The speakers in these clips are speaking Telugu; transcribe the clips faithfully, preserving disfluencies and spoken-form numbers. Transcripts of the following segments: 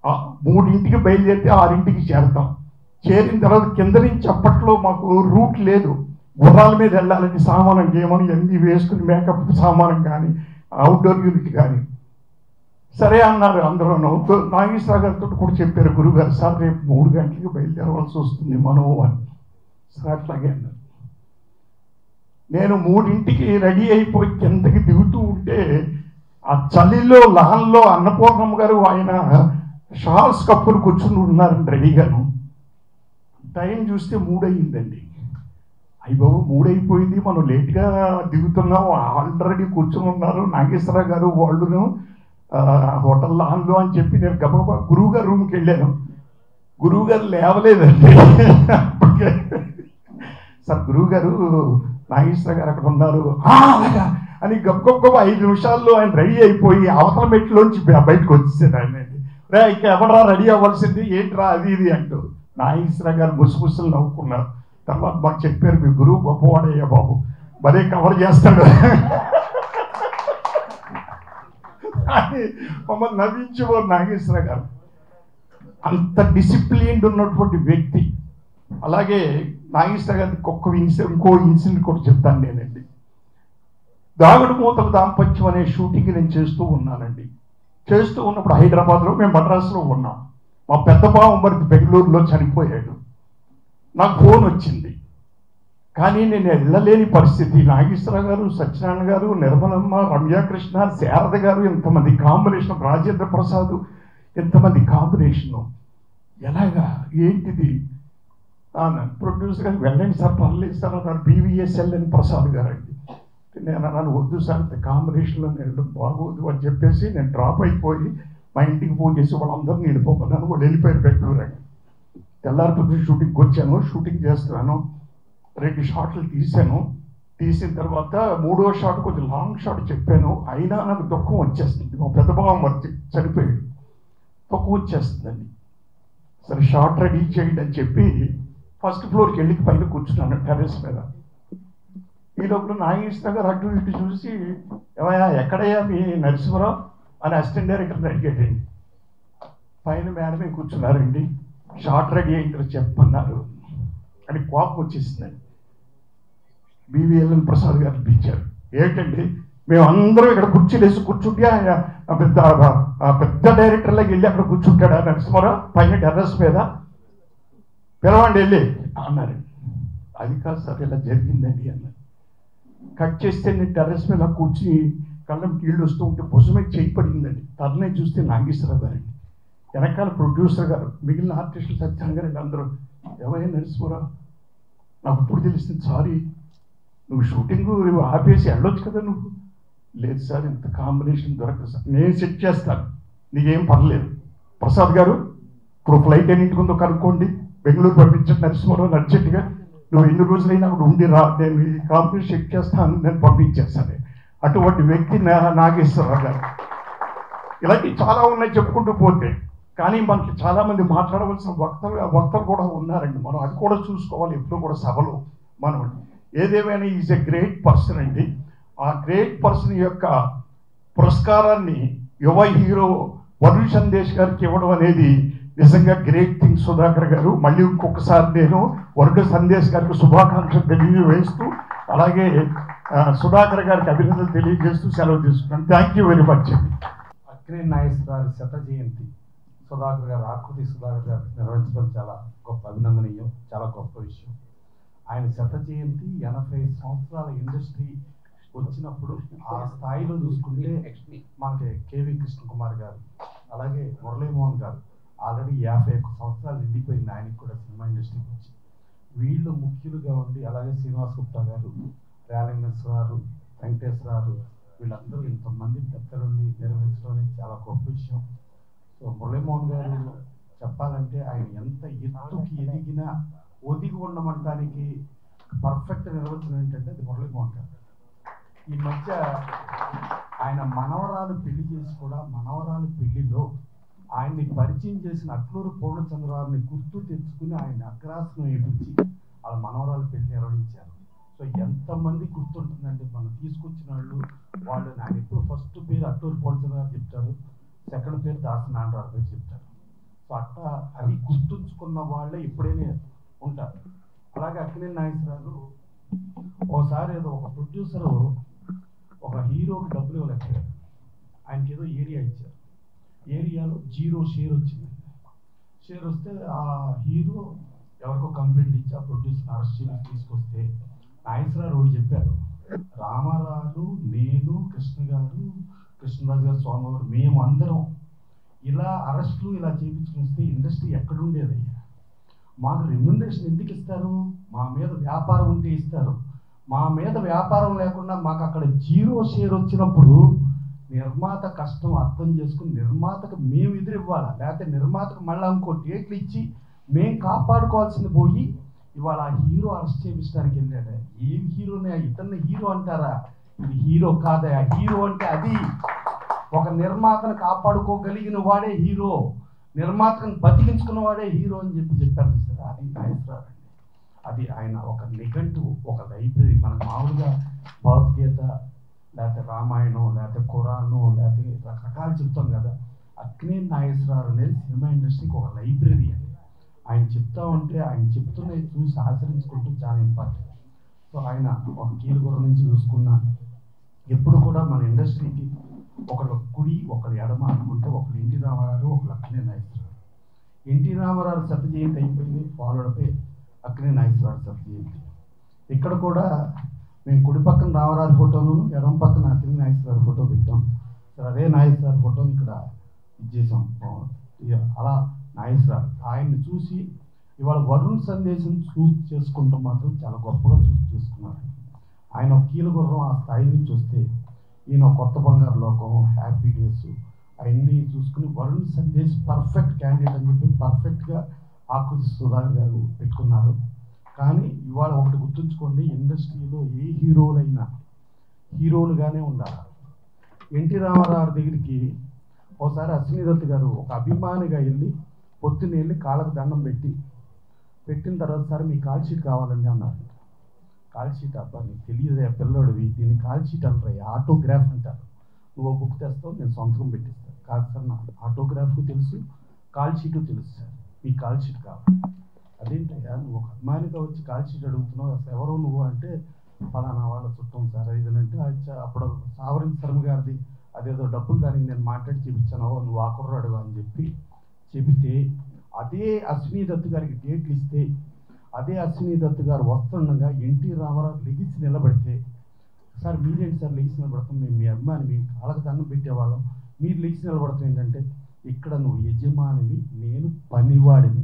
మూడింటికి బయలుదేరితే ఆరింటికి చేరతాం. చేరిన తర్వాత కింద నుంచి అప్పట్లో మాకు రూట్ లేదు, గుర్రాల మీద వెళ్ళాలని సామానం గేమని అన్నీ వేసుకుని మేకప్ సామానం కానీ అవుట్డోర్ యూనిట్ కానీ. సరే అన్నారు అందరూ. నాగేశ్వరరావు గారితో కూడా చెప్పారు గురుగారు, సార్ రేపు మూడు గంటలకి బయలుదేరవలసి వస్తుంది మనం అని. సార్ అట్లాగే అన్నారు. నేను మూడింటికి రెడీ అయిపోయి కిందకి దిగుతూ ఉంటే ఆ చలిలో లహన్లో అన్నపూర్ణమ్మ గారు ఆయన షాల్స్ కప్పులు కూర్చుని ఉన్నారండి రెడీగాను. టైం చూస్తే మూడయిందండి. అయ్యి బాబు మూడైపోయింది, మనం లేట్గా దిగుతున్నాం, ఆల్రెడీ కూర్చుని ఉన్నారు నాగేశ్వరరావు గారు వాళ్ళును హోటల్ లాన్లో అని చెప్పి నేను గబగబా గురువు గారు రూమ్కి వెళ్ళాను. గురువు గారు లేవలేదండి. సార్ గురువు గారు నాగేశ్వర గారు అక్కడ ఉన్నారు అలాగా అని గబగబ ఐదు నిమిషాల్లో ఆయన రెడీ అయిపోయి అవతల మెట్లోంచి బయటకు వచ్చేసాడు. ఆయన రే ఇక ఎవడరా రెడీ అవ్వాల్సింది ఏంట్రా అది ఇది అంటూ. నాగేశ్వర గారు ముసుముసులు నవ్వుకున్నారు. తర్వాత మాకు చెప్పారు మీ గురువు గొప్పవాడయ్యా బాబు, మరే కవర్ చేస్తాడు అని మమ్మల్ని నవ్వించేవారు నాగేశ్వర గారు. అంత డిసిప్లిన్డ్ ఉన్నటువంటి వ్యక్తి. అలాగే నాగేశ్వర గారికి ఒక్క ఇన్సిడెంట్ ఇంకో ఇన్సిడెంట్ కూడా చెప్తాను నేనండి. దాగుడు మూతల దాంపత్యం అనే షూటింగ్ నేను చేస్తూ ఉన్నానండి. చేస్తూ ఉన్నప్పుడు హైదరాబాద్లో మేము మద్రాసులో ఉన్నాం. మా పెద్ద బావమరిది బెంగళూరులో చనిపోయాడు. నాకు ఫోన్ వచ్చింది, కానీ నేను వెళ్ళలేని పరిస్థితి. నాగేశ్వరరావు గారు, సత్యనారాయణ గారు, నిర్మలమ్మ, రమ్యాకృష్ణ, శారద గారు, ఇంతమంది కాంబినేషన్, రాజేంద్ర ప్రసాద్, ఇంతమంది కాంబినేషను. ఎలాగా ఏంటిది ప్రొడ్యూసర్ గారు వెళ్ళండి సార్ పర్లేదు సార్ అన్నారు. బీవీఎస్ఎల్ అని ప్రసాద్ గారు అండి. నేను అన్నాను వద్దు సార్ కాంబినేషన్లో నేను బాగోదు అని చెప్పేసి నేను డ్రాప్ అయిపోయి మా ఇంటికి ఫోన్ చేసి వాళ్ళందరినీ వెళ్ళిపోమన్నాను. వాళ్ళు వెళ్ళిపోయారు బెంగళూరు అండి. తెల్లారిపోతే షూటింగ్కి వచ్చాను, షూటింగ్ చేస్తున్నాను, రెండు షాట్లు తీశాను. తీసిన తర్వాత మూడో షాట్ కొంచెం లాంగ్ షాట్ చెప్పాను, అయినా నాకు దుఃఖం వచ్చేస్తుంది. మా పెద్ద బావ మర్చి చనిపోయాడు, దుఃఖం వచ్చేస్తుందండి. సరే షార్ట్ రెడీ చేయండి అని చెప్పి ఫస్ట్ ఫ్లోర్కి వెళ్ళి పైన కూర్చున్నాను టెర్రస్ మీద. ఈ లోపల నాగేశ్వర గారు అటు ఇటు చూసి ఏమయ్యా ఎక్కడయ్యా మీ నరసింహరావు అని అసిస్టెంట్ డైరెక్టర్ని అడిగాడండి. పైన మేడమే కూర్చున్నారండి. షార్ట్ రెడీ అయిందో చెప్పన్నారు అని కోపం వచ్చేసిందండి. బీవీఎల్ఎన్ ప్రసాద్ గారు పిలిచారు. ఏంటండి మేమందరం ఇక్కడ కుర్చీలు వేసి కూర్చుంటే ఆయన పెద్ద పెద్ద డైరెక్టర్లోకి వెళ్ళి అక్కడ కూర్చుంటాడా నరసింహరావు పైన టెర్రస్ మీద, పిలవండి వెళ్ళి అన్నారు. అది కాదు సార్ ఇలా జరిగిందండి అన్నారు. కట్ చేస్తే నేను టెర్రస్ మీద కూర్చుని కళ్ళం నీళ్ళు వస్తూ ఉంటే భుజమే చేయి పడిందండి. తరనే చూస్తే నాగేశ్వరరావు గారండి, వెనకాల ప్రొడ్యూసర్ గారు, మిగిలిన ఆర్టిస్టులు సత్యాన్ని గారండి. అందరూ ఏమైనా నరసింహరావు నాకు ఇప్పుడు తెలిసింది, సారీ నువ్వు షూటింగ్ నువ్వు ఆపేసి వెళ్ళొచ్చు కదా నువ్వు. లేదు సార్ ఇంత కాంబినేషన్ దొరకదు సార్, నేను సెట్ చేస్తాను నీకేం పర్లేదు. ప్రసాద్ గారు ఇప్పుడు ఫ్లైట్ ఎన్నింటికుందో కనుక్కోండి, బెంగళూరు పంపించండి నరసింహరావు అర్జెంట్గా, నువ్వు ఎన్ని రోజులైనా అక్కడ ఉండి రా, నేను ఈ కాంపిటీషన్ చెక్ చేస్తాను, నేను పంపించేస్తాను. అటువంటి వ్యక్తి నాగేశ్వరరావు గారు. ఇలాంటివి చాలా ఉన్నాయి చెప్పుకుంటూ పోతే, కానీ మనకి చాలామంది మాట్లాడవలసిన వక్తలు వక్తలు కూడా ఉన్నారండి. మనం అది కూడా చూసుకోవాలి ఎప్పుడు కూడా సభలో. మనం ఏదేమైనా ఈజ్ ఎ గ్రేట్ పర్సన్ అండి. ఆ గ్రేట్ పర్సన్ యొక్క పురస్కారాన్ని యువ హీరో వరుణ్ సందేశ్ గారికి ఇవ్వడం అనేది నిజంగా గ్రేట్ థింగ్ సుధాకర్ గారు. మళ్ళీ ఇంకొకసారి నేను వరుణ్ సందేశ్ గారికి శుభాకాంక్షలు తెలియజేస్తూ అలాగే సుధాకర్ గారికి అభినందనలు తెలియజేస్తూ సెలవు తీసుకున్నాను. Thank you very much. Akkineni Nageswararao శత జయంతి సుధాకర్ గారు, ఆకృతి సుధాకర్ గారు నిర్వహించడం చాలా గొప్ప అభినందనీయం, చాలా గొప్ప విషయం. ఆయన శత జయంతి ఎనభై సంవత్సరాల ఇండస్ట్రీ వచ్చినప్పుడు ఆ స్థాయిలో చూసుకుంటే మనకి కేవీ కృష్ణ కుమార్ గారు, అలాగే మురళీమోహన్ గారు ఆల్రెడీ యాభై ఒక్క సంవత్సరాలు నిండిపోయింది ఆయనకి కూడా సినిమా ఇండస్ట్రీకి వచ్చి. వీళ్ళు ముఖ్యులుగా ఉండి, అలాగే శ్రీనివాస్ గుప్తా గారు, ర్యాలింగ్నెస్ గారు, వెంకటేశ్వరరావు, వీళ్ళందరూ ఇంతమంది పెద్దలుండి నిర్వహించడం అనేది చాలా గొప్ప విషయం. సో మురళీమోహన్ గారు చెప్పాలంటే ఆయన ఎంత ఎత్తుకి ఎదిగినా ఒదిగి ఉండమంటానికి పర్ఫెక్ట్ నిర్వచనం ఏంటంటే అది మురళీమోహన్ గారు. ఈ మధ్య ఆయన మనవరాలు పెళ్లి చేసి కూడా మనవరాలు పెళ్లిలో ఆయన్ని పరిచయం చేసిన అట్లూరు పూర్ణచంద్రరావుని గుర్తు తెచ్చుకుని ఆయన అగ్రాసనం వేయించి వాళ్ళ మనవరాలు పెళ్లి నిర్వహించారు. సో ఎంతమంది గుర్తుంటుందండి మనం తీసుకొచ్చిన వాళ్ళు. వాళ్ళు ఆయన ఎప్పుడు ఫస్ట్ పేరు అట్లూరు పూర్ణచంద్రరావు చెప్తారు, సెకండ్ పేరు దాస నారాయణరావు పేరు చెప్తారు. సో అట్లా అది గుర్తుంచుకున్న వాళ్ళే ఎప్పుడైనా ఉంటారు. అలాగే అక్కినేని నాగేశ్వరరావు ఒకసారి ఏదో ఒక ప్రొడ్యూసరు ఒక హీరోకి డబ్బులు ఇవ్వలేకపోయారు. ఆయనకి ఏదో ఏరియా ఇచ్చారు. ఏరియాలో జీరో షేర్ వచ్చింది. షేర్ వస్తే ఆ హీరో ఎవరికో కంప్లైంట్ ఇచ్చి ఆ ప్రొడ్యూసర్ అరెస్ట్ చేసి తీసుకొస్తే నాగేశ్వరరావు ఒకటి చెప్పారు, రామారావు, నేను, కృష్ణ గారు, కృష్ణరాజు గారు, స్వామి గారు, మేము అందరం ఇలా అరెస్టులు ఇలా చేయించుకుని వస్తే ఇండస్ట్రీ ఎక్కడుండేది అయ్యా? మాకు రెమ్యునరేషన్ ఎందుకు ఇస్తారు? మా మీద వ్యాపారం ఉంటే ఇస్తారు. మా మీద వ్యాపారం లేకుండా మాకు అక్కడ జీరో షేర్ వచ్చినప్పుడు నిర్మాత కష్టం అర్థం చేసుకుని నిర్మాతకు మేము ఎదురివ్వాలా, లేకపోతే నిర్మాతకు మళ్ళీ ఇంకో డేట్లు ఇచ్చి మేము కాపాడుకోవాల్సింది పోయి ఇవాళ ఆ హీరో అరెస్ట్ చేయించడానికి వెళ్ళాడు. ఏం హీరోనే? ఇతన్ని హీరో అంటారా? ఇది హీరో కాదా? హీరో అంటే అది ఒక నిర్మాతను కాపాడుకోగలిగిన వాడే హీరో, నిర్మాతను బతికించుకున్న వాడే హీరో అని చెప్పి చెప్పారు చూసారా? అది నాగేశ్వరరావు అండి. అది ఆయన ఒక నిఘంటు, ఒక లైబ్రరీ. మనకు మామూలుగా భగవద్గీత లేకపోతే రామాయణం లేకపోతే ఖురాను లేకపోతే రకరకాలు చెప్తాం కదా. అక్కినేని నాగేశ్వరరావు అనేది సినిమా ఇండస్ట్రీకి ఒక లైబ్రరీ అండి. ఆయన చెప్తా ఉంటే ఆయన చెప్తున్నది చూసి ఆచరించుకుంటూ చాలా ఇంపార్టెంట్. సో ఆయన ఒక కీలుగురం నుంచి చూసుకున్న ఎప్పుడు కూడా మన ఇండస్ట్రీకి ఒకళ్ళు కుడి ఒకళ్ళు ఎడమ అనుకుంటే ఒకళ్ళు ఎన్టీ రామారావు, ఒకళ్ళు అక్కినేని నాగేశ్వరరావు. ఎన్టీ రామారావు శత జయంతి అయిపోయింది, ఫాలోడ్ అక్కినేని నాగేశ్వరరావు శత జయంతి. ఇక్కడ కూడా మేము కుడి పక్కన రామారావు ఫోటోను, ఎడమ పక్కన అక్కినేని నాగేశ్వరరావు ఫోటో పెట్టాం. సరే అదే నాగేశ్వరరావు ఫోటోని ఇక్కడ ఇచ్చేసాం. అలా నాగేశ్వరరావు ఆయన్ని చూసి ఇవాళ వరుణ్ సందేశం చూస్ చేసుకుంటాం మాత్రం చాలా గొప్పగా చూసి చేసుకున్నారు. ఆయన ఒక కీలుగుర్రం ఆ స్థాయి నుంచి వస్తే ఈయన కొత్త బంగారు లోకం, హ్యాపీ డేస్ అవన్నీ చూసుకుని వరుణ్ సందేశ్ పర్ఫెక్ట్ క్యాండిడేట్ అని చెప్పి పర్ఫెక్ట్గా ఆకృతి సుధాకర్ గారు పెట్టుకున్నారు. కానీ ఇవాళ ఒకటి గుర్తుంచుకోండి, ఇండస్ట్రీలో ఏ హీరోలైనా హీరోలుగానే ఉండాలి. ఎన్టీ రామారావు దగ్గరికి ఒకసారి అశ్విని దత్ గారు ఒక అభిమానిగా వెళ్ళి పొద్దున్న వెళ్ళి కాళ్ళకు దండం పెట్టి పెట్టిన తర్వాత సార్ మీ కాల్ షీట్ కావాలండి అన్నారు. కాల్ షీట్ అబ్బా నీకు తెలియదే పిల్లోడివి, దీన్ని కాల్ షీట్ అంటారు, ఆటోగ్రాఫ్ అంటారు. నువ్వు బుక్ తెస్తావు, నేను సొంతకం పెట్టిస్తాను. కాదు సార్ నా ఆటోగ్రాఫ్ తెలుసు, కాల్ షీటు తెలుసు సార్, మీ కాల్ షీట్ కావాలి. అదేంటయ్యా నువ్వు ఒక అభిమానిగా వచ్చి కాల్ షీట్ అడుగుతున్నావు, అసలు ఎవరు నువ్వు అంటే ఫలానా వాళ్ళ చుట్టం సార్ ఇదనంటే అప్పుడు సావరిన్ శర్మ గారిది అదేదో డబ్బులు దానికి నేను మాట్లాడి చెప్పించాను, నువ్వు ఆ కుర్రాడు అని చెప్పి చెబితే అదే అశ్విని దత్ గారికి డేట్లు ఇస్తే అదే అశ్విని దత్ గారు వస్తుండగా ఎన్టీ రామారావు లెగిసి నిలబడితే సార్ మీరేంటి సార్ లెగిసి నిలబడతాం, మేము మీ అభిమాని మీ కాళ్ళకు దండం పెట్టేవాళ్ళం, మీరు లెగిసి నిలబడతాం ఏంటంటే ఇక్కడ నువ్వు యజమానివి, నేను పనివాడిని,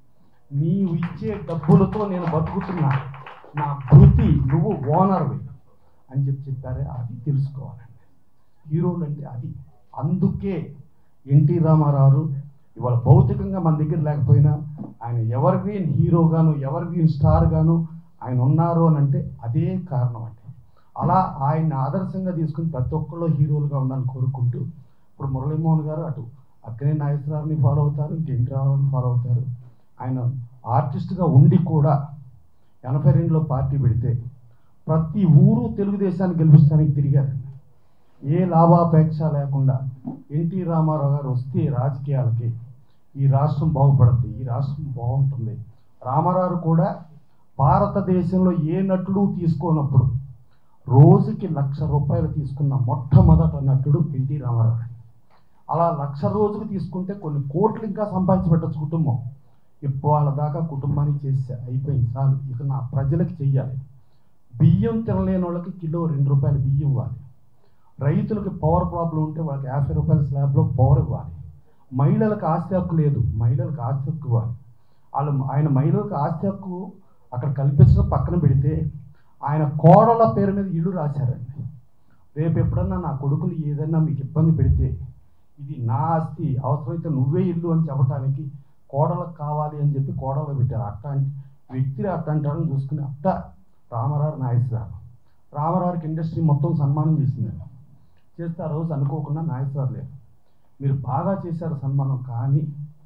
నీవు ఇచ్చే డబ్బులతో నేను బతుకుతున్నా, నా వృత్తి, నువ్వు ఓనర్వి అని చెప్పి చెప్పారే. అది తెలుసుకోవాలండి హీరోలు అంటే అది. అందుకే ఎన్టీ రామారావు ఇవాళ భౌతికంగా మన దగ్గర లేకపోయినా ఆయన ఎవర్ గ్రీన్ హీరోగాను ఎవర్ గ్రీన్ స్టార్ గాను ఆయన ఉన్నారు అని అంటే అదే కారణం అంటే. అలా ఆయన ఆదర్శంగా తీసుకుని ప్రతి ఒక్కళ్ళు హీరోలుగా ఉండాలని కోరుకుంటూ ఇప్పుడు మురళీమోహన్ గారు అటు అక్కినేని నాగేశ్వరరావుని ఫాలో అవుతారు, ఇటు ఎన్టీ రామారావుని ఫాలో అవుతారు. ఆయన ఆర్టిస్ట్గా ఉండి కూడా ఎనభై రెండులో పార్టీ పెడితే ప్రతి ఊరు తెలుగుదేశాన్ని గెలిపించడానికి తిరిగారండి. ఏ లాభాపేక్ష లేకుండా ఎన్టీ రామారావు గారు వస్తే రాజకీయాలకి ఈ రాష్ట్రం బాగుపడుతుంది, ఈ రాష్ట్రం బాగుంటుంది. రామారావు కూడా భారతదేశంలో ఏ నటుడు తీసుకోనప్పుడు రోజుకి లక్ష రూపాయలు తీసుకున్న మొట్టమొదటి నటుడు ఎన్టీ రామారావు. అలా లక్ష రోజుకు తీసుకుంటే కొన్ని కోట్లు ఇంకా సంపాదించి పెట్టచ్చు కుటుంబం. ఇప్పుడు వాళ్ళ దాకా కుటుంబానికి చేసే అయిపోయింది సార్, ఇక నా ప్రజలకు చెయ్యాలి. బియ్యం తినలేని వాళ్ళకి కిలో రెండు రూపాయలు బియ్యం ఇవ్వాలి, రైతులకు పవర్ ప్రాబ్లం ఉంటే వాళ్ళకి యాభై రూపాయల స్లాబ్లో పవర్ ఇవ్వాలి, మహిళలకు ఆస్తి హక్కు లేదు మహిళలకు ఆస్తి హక్కు ఇవ్వాలి. వాళ్ళు ఆయన మహిళలకు ఆస్తి హక్కు అక్కడ కల్పించడం పక్కన పెడితే ఆయన కోడల పేరు మీద ఇల్లు రాశారండి. రేపు ఎప్పుడన్నా నా కొడుకులు ఏదైనా మీకు ఇబ్బంది పెడితే ఇది నా ఆస్తి, అవసరమైతే నువ్వే ఇల్లు అని చెప్పడానికి కోడలకు కావాలి అని చెప్పి కోడలు పెట్టారు. అట్లాంటి వ్యక్తి అట్లాంటి వాళ్ళని చూసుకుని అట్ట రామారావు నాగేశ్వరరావు రామారావుకి ఇండస్ట్రీ మొత్తం సన్మానం చేసింది. చేస్తే ఆ రోజు అనుకోకుండా నాగేశ్వరరావు లేరు, మీరు బాగా చేశారు సన్మానం, కానీ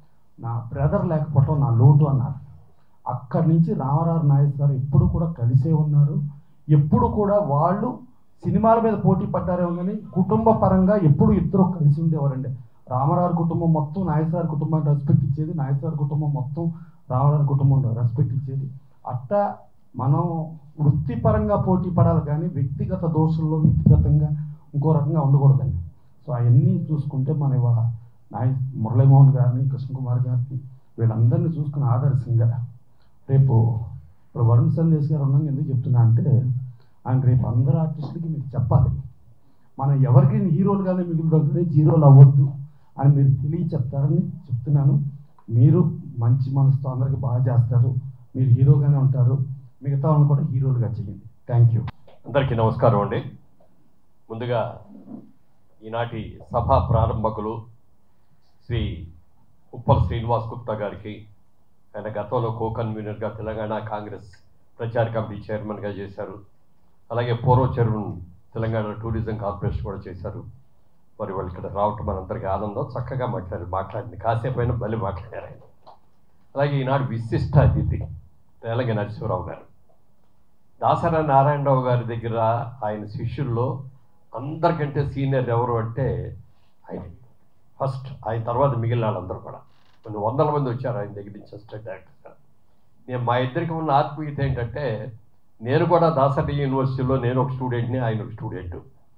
నా బ్రదర్ లేకపోవటం నా లోటు అన్నారు. అక్కడి నుంచి రామారావు నాగేశ్వరరావు ఎప్పుడు కూడా కలిసే ఉన్నారు. ఎప్పుడు కూడా వాళ్ళు సినిమాల మీద పోటీ పడ్డారేమో కానీ కుటుంబ పరంగా ఎప్పుడు ఇద్దరు కలిసి ఉండేవారండి. రామారావు కుటుంబం మొత్తం నాగేశ్వరరావు కుటుంబానికి రెస్పెక్ట్ ఇచ్చేది, నాగేశ్వరరావు కుటుంబం మొత్తం రామారావు కుటుంబం రెస్పెక్ట్ ఇచ్చేది. అట్టా మనం వృత్తిపరంగా పోటీ పడాలి కానీ వ్యక్తిగత దోషుల్లో వ్యక్తిగతంగా ఇంకో రకంగా ఉండకూడదండి. సో అవన్నీ చూసుకుంటే మన ఇవాళ నాయ మురళీమోహన్ గారిని, కృష్ణకుమార్ గారిని వీళ్ళందరినీ చూసుకుని ఆదర్శంగా రేపు ఇప్పుడు వరుణ్ సందేశ్ గారు ఉన్నాక ఎందుకు చెప్తున్నా అంటే ఆయన రేపు అందరు ఆర్టిస్టులకి మీకు చెప్పాలి, మనం ఎవరికి హీరోలుగానే మిగులుతుంటే జీరోలు అవ్వద్దు అని మీరు తెలియ చెప్తారని చెప్తున్నాను. మీరు మంచి మనసుతో అందరికీ బాగా చేస్తారు, మీరు హీరోగానే ఉంటారు, మిగతా వాళ్ళని కూడా హీరోలుగా చేయండి. Thank you. అందరికీ నమస్కారం అండి. ముందుగా ఈనాటి సభా ప్రారంభకులు శ్రీ ఉప్పల్ శ్రీనివాస్ గుప్తా గారికి, ఆయన గతంలో కో కన్వీనర్గా తెలంగాణ కాంగ్రెస్ ప్రచార కమిటీ చైర్మన్గా చేశారు. అలాగే పూర్వ చైర్మన్ తెలంగాణ టూరిజం కార్పొరేషన్ కూడా చేశారు. మరి వాళ్ళు ఇక్కడ రావటం మనందరికీ ఆనందం. చక్కగా మాట్లాడారు, మాట్లాడింది కాసేపు అయినా మళ్ళీ మాట్లాడారు ఆయన. అలాగే ఈనాడు విశిష్ట అతిథి రేలంగి నరసింహరావు గారు, దాసరి నారాయణరావు గారి దగ్గర ఆయన శిష్యుల్లో అందరికంటే సీనియర్ ఎవరు అంటే ఆయన ఫస్ట్. ఆయన తర్వాత మిగిలిన వాళ్ళందరూ కూడా కొన్ని వందల మంది వచ్చారు ఆయన దగ్గర నుంచి అసిస్టెంట్ డైరెక్టర్గా. నేను మా ఇద్దరికి ఉన్న ఆత్మీయత ఏంటంటే, నేను కూడా దాసరి యూనివర్సిటీలో నేను ఒక స్టూడెంట్ని, ఆయన ఒక స్టూడెంట్.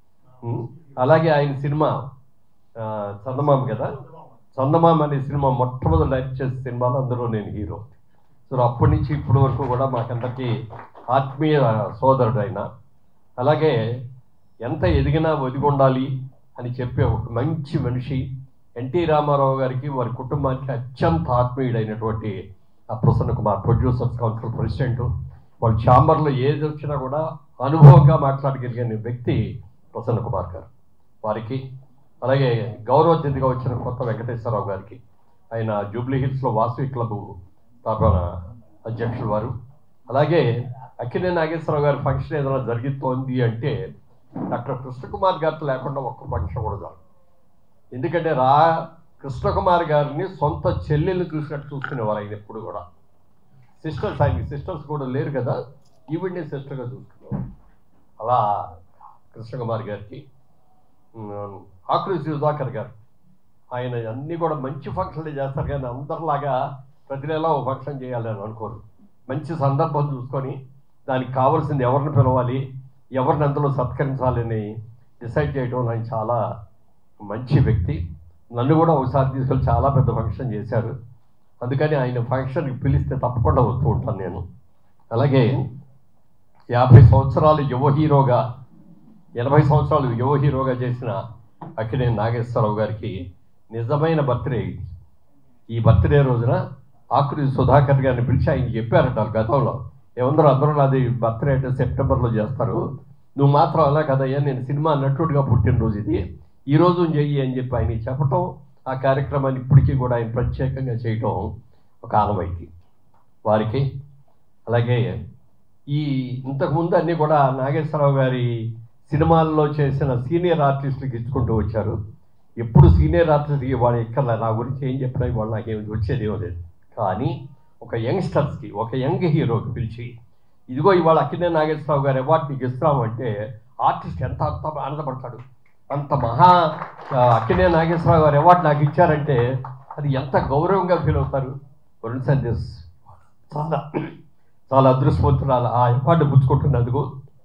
అలాగే ఆయన సినిమా చందమామ కదా, చందమామ అనే సినిమా మొట్టమొదటి డైరెక్ట్ చేసే సినిమాలో అందులో నేను హీరో. సో అప్పటి నుంచి ఇప్పటి వరకు కూడా మాకందరికీ ఆత్మీయ సోదరుడు ఆయన. అలాగే ఎంత ఎదిగినా ఒదిగొండాలి అని చెప్పే ఒక మంచి మనిషి. ఎన్టీ రామారావు గారికి వారి కుటుంబానికి అత్యంత ఆత్మీయుడైనటువంటి ఆ Prasanna Kumar, producers council president. వాళ్ళ ఛాంబర్లో ఏది వచ్చినా కూడా అనుభవంగా మాట్లాడగలిగిన వ్యక్తి ప్రసన్న కుమార్ గారు. వారికి అలాగే గౌరవ అతిథిగా వచ్చిన కొత్త వెంకటేశ్వరరావు గారికి, ఆయన జూబ్లీ హిల్స్లో వాసవి క్లబ్ స్థాపన అధ్యక్షులు వారు. అలాగే అక్కినే నాగేశ్వరరావు గారి ఫంక్షన్ ఏదైనా జరుగుతోంది అంటే డాక్టర్ కృష్ణకుమార్ గారితో లేకుండా ఒక్క ఫంక్షన్ కూడా జరగదు. ఎందుకంటే రా కృష్ణకుమార్ గారిని సొంత చెల్లెళ్ళు చూసినట్టు చూసుకునేవారు ఆయన ఎప్పుడు కూడా. సిస్టర్స్, ఆయనకి సిస్టర్స్ కూడా లేరు కదా, ఈవిడ్ని సిస్టర్గా చూసుకునేవారు. అలా కృష్ణకుమార్ గారికి, ఆకురి సుధాకర్ గారు, ఆయన అన్నీ కూడా మంచి ఫంక్షన్లు చేస్తారు కానీ అందరిలాగా ప్రతి నెల ఒక ఫంక్షన్ చేయాలని అనుకోరు. మంచి సందర్భం చూసుకొని దానికి కావాల్సింది ఎవరిని పిలవాలి, ఎవరిని అందులో సత్కరించాలని డిసైడ్ చేయడం ఆయన చాలా మంచి వ్యక్తి. నన్ను కూడా ఒకసారి తీసుకెళ్ళి చాలా పెద్ద ఫంక్షన్ చేశారు. అందుకని ఆయన ఫంక్షన్కి పిలిస్తే తప్పకుండా వస్తూ ఉంటాను నేను. అలాగే యాభై సంవత్సరాలు యువ హీరోగా, ఎనభై సంవత్సరాలు యువ హీరోగా చేసిన అక్కినేని నాగేశ్వరరావు గారికి నిజమైన బర్త్డే ఇది. ఈ బర్త్డే రోజున ఆకురి సుధాకర్ గారిని పిలిచి ఆయన చెప్పారట గతంలో, ఏమందరూ అందరూ నాది బర్త్డే అంటే సెప్టెంబర్లో చేస్తారు, నువ్వు మాత్రం అలా కదయ్యా, నేను సినిమా నటుడిగా పుట్టినరోజు ఇది, ఈ రోజు చెయ్యి అని చెప్పి ఆయన చెప్పటం, ఆ కార్యక్రమాన్ని ఇప్పటికీ కూడా ఆయన ప్రత్యేకంగా చేయటం ఒక ఆనవాయితీ వారికి. అలాగే ఈ ఇంతకుముందు అన్నీ కూడా నాగేశ్వరరావు గారి సినిమాల్లో చేసిన సీనియర్ ఆర్టిస్టులకు ఇచ్చుకుంటూ వచ్చారు. ఎప్పుడు సీనియర్ ఆర్టిస్ట్కి వాళ్ళు ఇక్కడ నా గురించి ఏం చెప్పినా వాళ్ళు నాకేమి వచ్చేది లేదు. కానీ ఒక యంగ్స్టర్స్కి, ఒక యంగ్ హీరోకి పిలిచి ఇదిగో ఇవాళ అక్కినేని నాగేశ్వరరావు గారు అవార్డు నీకు ఇస్తామంటే ఆర్టిస్ట్ ఎంత అంత ఆనందపడతాడు. అంత మహా అక్కినేని నాగేశ్వరరావు గారు అవార్డు నాకు ఇచ్చారంటే అది ఎంత గౌరవంగా ఫీల్ అవుతారు. వరుణ్ సందేశ్ చాలా చాలా అదృష్టవంతురాలు ఆ అవార్డు పుచ్చుకుంటున్నందుకు.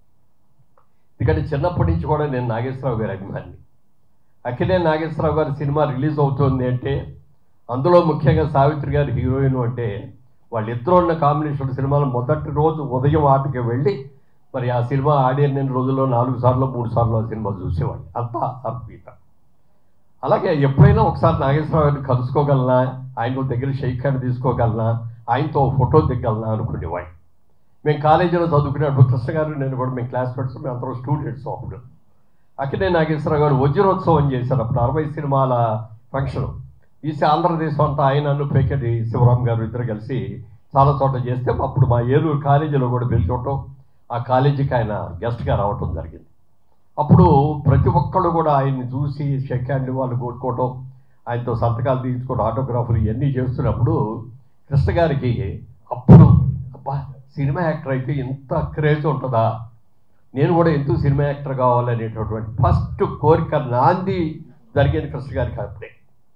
ఎందుకంటే చిన్నప్పటి నుంచి కూడా నేను నాగేశ్వరరావు గారి అభిమాని. అక్కినేని నాగేశ్వరరావు గారి సినిమా రిలీజ్ అవుతుంది అంటే అందులో ముఖ్యంగా సావిత్రి గారి హీరోయిన్ అంటే వాళ్ళిద్దరూ ఉన్న కాంబినేషన్ సినిమాలు మొదటి రోజు ఉదయం ఆటకి వెళ్ళి మరి ఆ సినిమా ఆడే నేను రోజుల్లో నాలుగు సార్లు మూడు సార్లు ఆ సినిమా చూసేవాడిని. అంత అద్భుత. అలాగే ఎప్పుడైనా ఒకసారి నాగేశ్వరరావు గారిని కలుసుకోగలనా, ఆయన దగ్గర షేక్ హ్యాండ్ తీసుకోగలనా, ఆయనతో ఫోటో దిగలనా అనుకునేవాడిని. మేము కాలేజీలో చదువుకునేప్పుడు కృష్ణ గారు నేను కూడా మేము క్లాస్మేట్స్, మేము అందరూ స్టూడెంట్స్. అప్పుడు అక్కినేని నాగేశ్వరరావు గారు వజ్రోత్సవం చేశారు. అప్పుడు అరవై సినిమాల ఫంక్షన్ తీసి ఆంధ్రదేశం అంతా ఆయన పేకెటి శివరాం గారు ఇద్దరు కలిసి చాలా చోట చేస్తే అప్పుడు మా ఏలూరు కాలేజీలో కూడా పిలుచుకోవటం, ఆ కాలేజీకి ఆయన గెస్ట్గా రావటం జరిగింది. అప్పుడు ప్రతి ఒక్కళ్ళు కూడా ఆయన్ని చూసి షేక్ హ్యాండ్ వాళ్ళు కొట్టుకోవటం, ఆయనతో సంతకాలు తీసుకోవడం, ఆటోగ్రాఫ్లు ఇవన్నీ చేస్తున్నప్పుడు కృష్ణ గారికి అప్పుడు అబ్బా సినిమా యాక్టర్ అయితే ఇంత క్రేజ్ ఉంటుందా, నేను కూడా ఎందుకు సినిమా యాక్టర్ కావాలనేటటువంటి ఫస్ట్ కోరిక నాంది జరిగేది కృష్ణ గారికి అప్పుడే.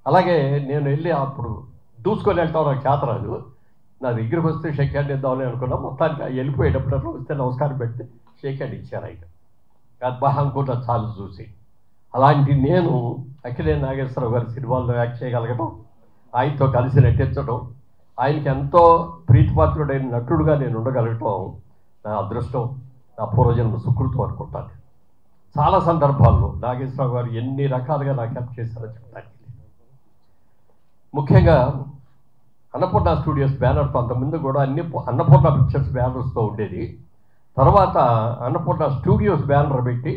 అలాగే నేను వెళ్ళి అప్పుడు దూసుకొని వెళ్తాం నాకు చేత రాదు. నా దగ్గరికి వస్తే షేక్ హ్యాండ్ ఇద్దామని అనుకున్నా. మొత్తానికి వెళ్ళిపోయేటప్పుడు వస్తే నమస్కారం పెడితే షేక్ హ్యాండ్ ఇచ్చారు ఆయన. అది బాగా అనుకుంటా చాలు చూసి. అలాంటి నేను అక్కినేని నాగేశ్వరరావు గారి సినిమాల్లో యాక్ట్ చేయగలగడం, ఆయనతో కలిసి నటించడం, ఆయనకి ఎంతో ప్రీతిపాత్రుడైన నటుడుగా నేను ఉండగలగటం నా అదృష్టం, నా పూర్వజన్మ సుకృతం అనుకుంటాను. చాలా సందర్భాల్లో నాగేశ్వరరావు గారు ఎన్ని రకాలుగా నాకు హెల్ప్ చేశారో చెప్తాను. ముఖ్యంగా అన్నపూర్ణ స్టూడియోస్ బ్యానర్తో అంతకుముందు కూడా అన్ని అన్నపూర్ణ పిక్చర్స్ బ్యానర్స్తో ఉండేది. తర్వాత అన్నపూర్ణ స్టూడియోస్ బ్యానర్ పెట్టి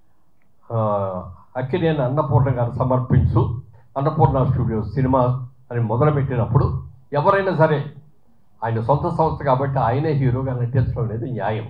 అక్కినేని అన్నపూర్ణ గారు సమర్పించు అన్నపూర్ణ స్టూడియోస్ సినిమా అని మొదలుపెట్టినప్పుడు ఎవరైనా సరే ఆయన సొంత సంస్థ కాబట్టి ఆయనే హీరోగా నటించడం అనేది న్యాయం.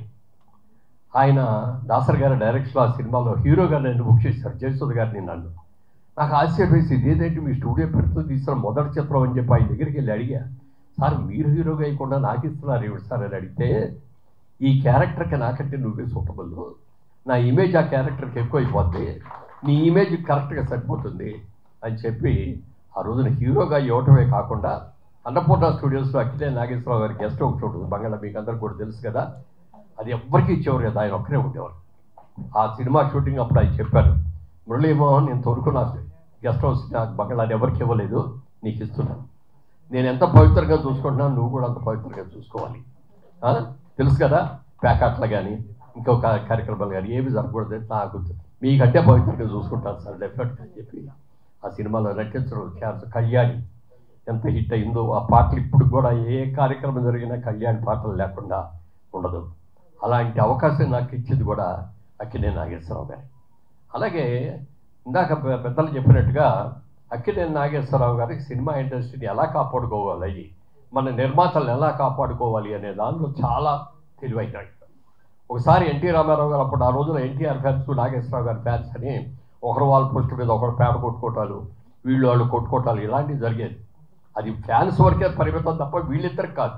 ఆయన దాసర్ గారి డైరెక్షన్ ఆ సినిమాలో హీరోగా నన్ను బుక్ చేశారు, జయసుధ గారిని నన్ను. నాకు ఆశ్చర్యం వేసింది, ఇదేంటి మీ స్టూడియో పెడుతూ తీసిన మొదటి చిత్రం అని చెప్పి ఆయన దగ్గరికి వెళ్ళి అడిగా, సార్ మీరు హీరోగా అయ్యకుండా నాకు ఇస్తున్నారు ఏమిటి సార్ అని అడిగితే, ఈ క్యారెక్టర్కి నాకంటే నువ్వే సూటబుల్, నా ఇమేజ్ ఆ క్యారెక్టర్కి ఎక్కువ అయిపోద్ది, నీ ఇమేజ్ కరెక్ట్గా సరిపోతుంది అని చెప్పి ఆ రోజున హీరోగా ఇవ్వటమే కాకుండా అన్నపూర్ణ స్టూడియోస్లో అక్కినేని నాగేశ్వరరావు గారి గెస్ట్ ఒకటి ఉంటుంది బంగాళ, మీకు అందరికి కూడా తెలుసు కదా, అది ఎవ్వరికీ ఇచ్చేవారు కదా, ఆయన ఒక్కరే ఉండేవారు. ఆ సినిమా షూటింగ్ అప్పుడు ఆయన చెప్పారు, మురళీమోహన్ నేను తోడుకున్నా గెస్ట్ హౌస్ నాకు బంగాళాన్ని ఎవరికి ఇవ్వలేదు, నీకు ఇస్తున్నాను, నేను ఎంత పవిత్రంగా చూసుకుంటున్నాను నువ్వు కూడా అంత పవిత్రంగా చూసుకోవాలి, తెలుసు కదా, ప్యాకెట్లు కానీ ఇంకొక కార్యక్రమాలు కానీ ఏమి జరగకూడదు, నాకు మీకంటే పవిత్రంగా చూసుకుంటాను సార్ డెఫినెట్గా అని చెప్పి ఆ సినిమాలో నటించడం ఛాన్స్. కళ్యాణి ఎంత హిట్ అయిందో, ఆ పాటలు ఇప్పుడు కూడా ఏ కార్యక్రమం జరిగినా కళ్యాణి పాటలు లేకుండా ఉండదు. అలాంటి అవకాశం నాకు ఇచ్చింది కూడా అక్కినేని నాగేశ్వరరావు గారి. అలాగే ఇందాక పెద్దలు చెప్పినట్టుగా అక్కినేని నాగేశ్వరరావు గారికి సినిమా ఇండస్ట్రీని ఎలా కాపాడుకోవాలి, మన నిర్మాతలను ఎలా కాపాడుకోవాలి అనే దానిలో చాలా తెలివైనాడు. ఒకసారి ఎన్టీ రామారావు గారు అప్పుడు ఆ రోజున ఎన్టీఆర్ ఫ్యాన్స్ నాగేశ్వరరావు గారి ఫ్యాన్స్ అని ఒకరు వాళ్ళ పోస్టుల మీద ఒకరు పేడ కొట్టుకోవటాలు, వీళ్ళు వాళ్ళు కొట్టుకోవటాలు ఇలాంటివి జరిగేది. అది ఫ్యాన్స్ వరకే పరిమితం తప్ప వీళ్ళిద్దరికి కాదు.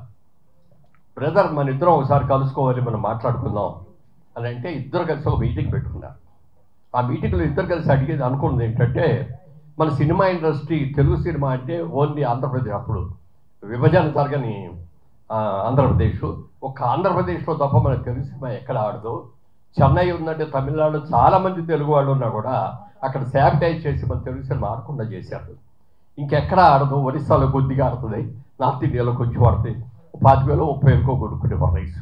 బ్రదర్ మన ఇద్దరం ఒకసారి కలుసుకోవాలి, మనం మాట్లాడుకుందాం అని అంటే ఇద్దరు కలిసి ఒక మీటింగ్ పెట్టుకున్నారు. ఆ మీటింగ్లో ఇద్దరు కలిసి అడిగేది అనుకున్నది ఏంటంటే, మన సినిమా ఇండస్ట్రీ తెలుగు సినిమా అంటే ఓన్లీ ఆంధ్రప్రదేశ్, అప్పుడు విభజన జరగని ఆంధ్రప్రదేశ్, ఒక ఆంధ్రప్రదేశ్లో తప్ప మన తెలుగు సినిమా ఎక్కడ ఆడదు. చెన్నై ఉందంటే తమిళనాడు చాలామంది తెలుగు వాళ్ళు ఉన్నా కూడా అక్కడ శానిటైజ్ చేసి మన తెలుగు సినిమా ఆడకుండా చేశారు. ఇంకెక్కడ ఆడదు, ఒరిస్సాలో కొద్దిగా ఆడుతుంది, నార్త్ ఇండియాలో కొంచెం ఆడుతుంది, పాతిక వేలు ముప్పై వేలకో కొనుక్కునే రైస్.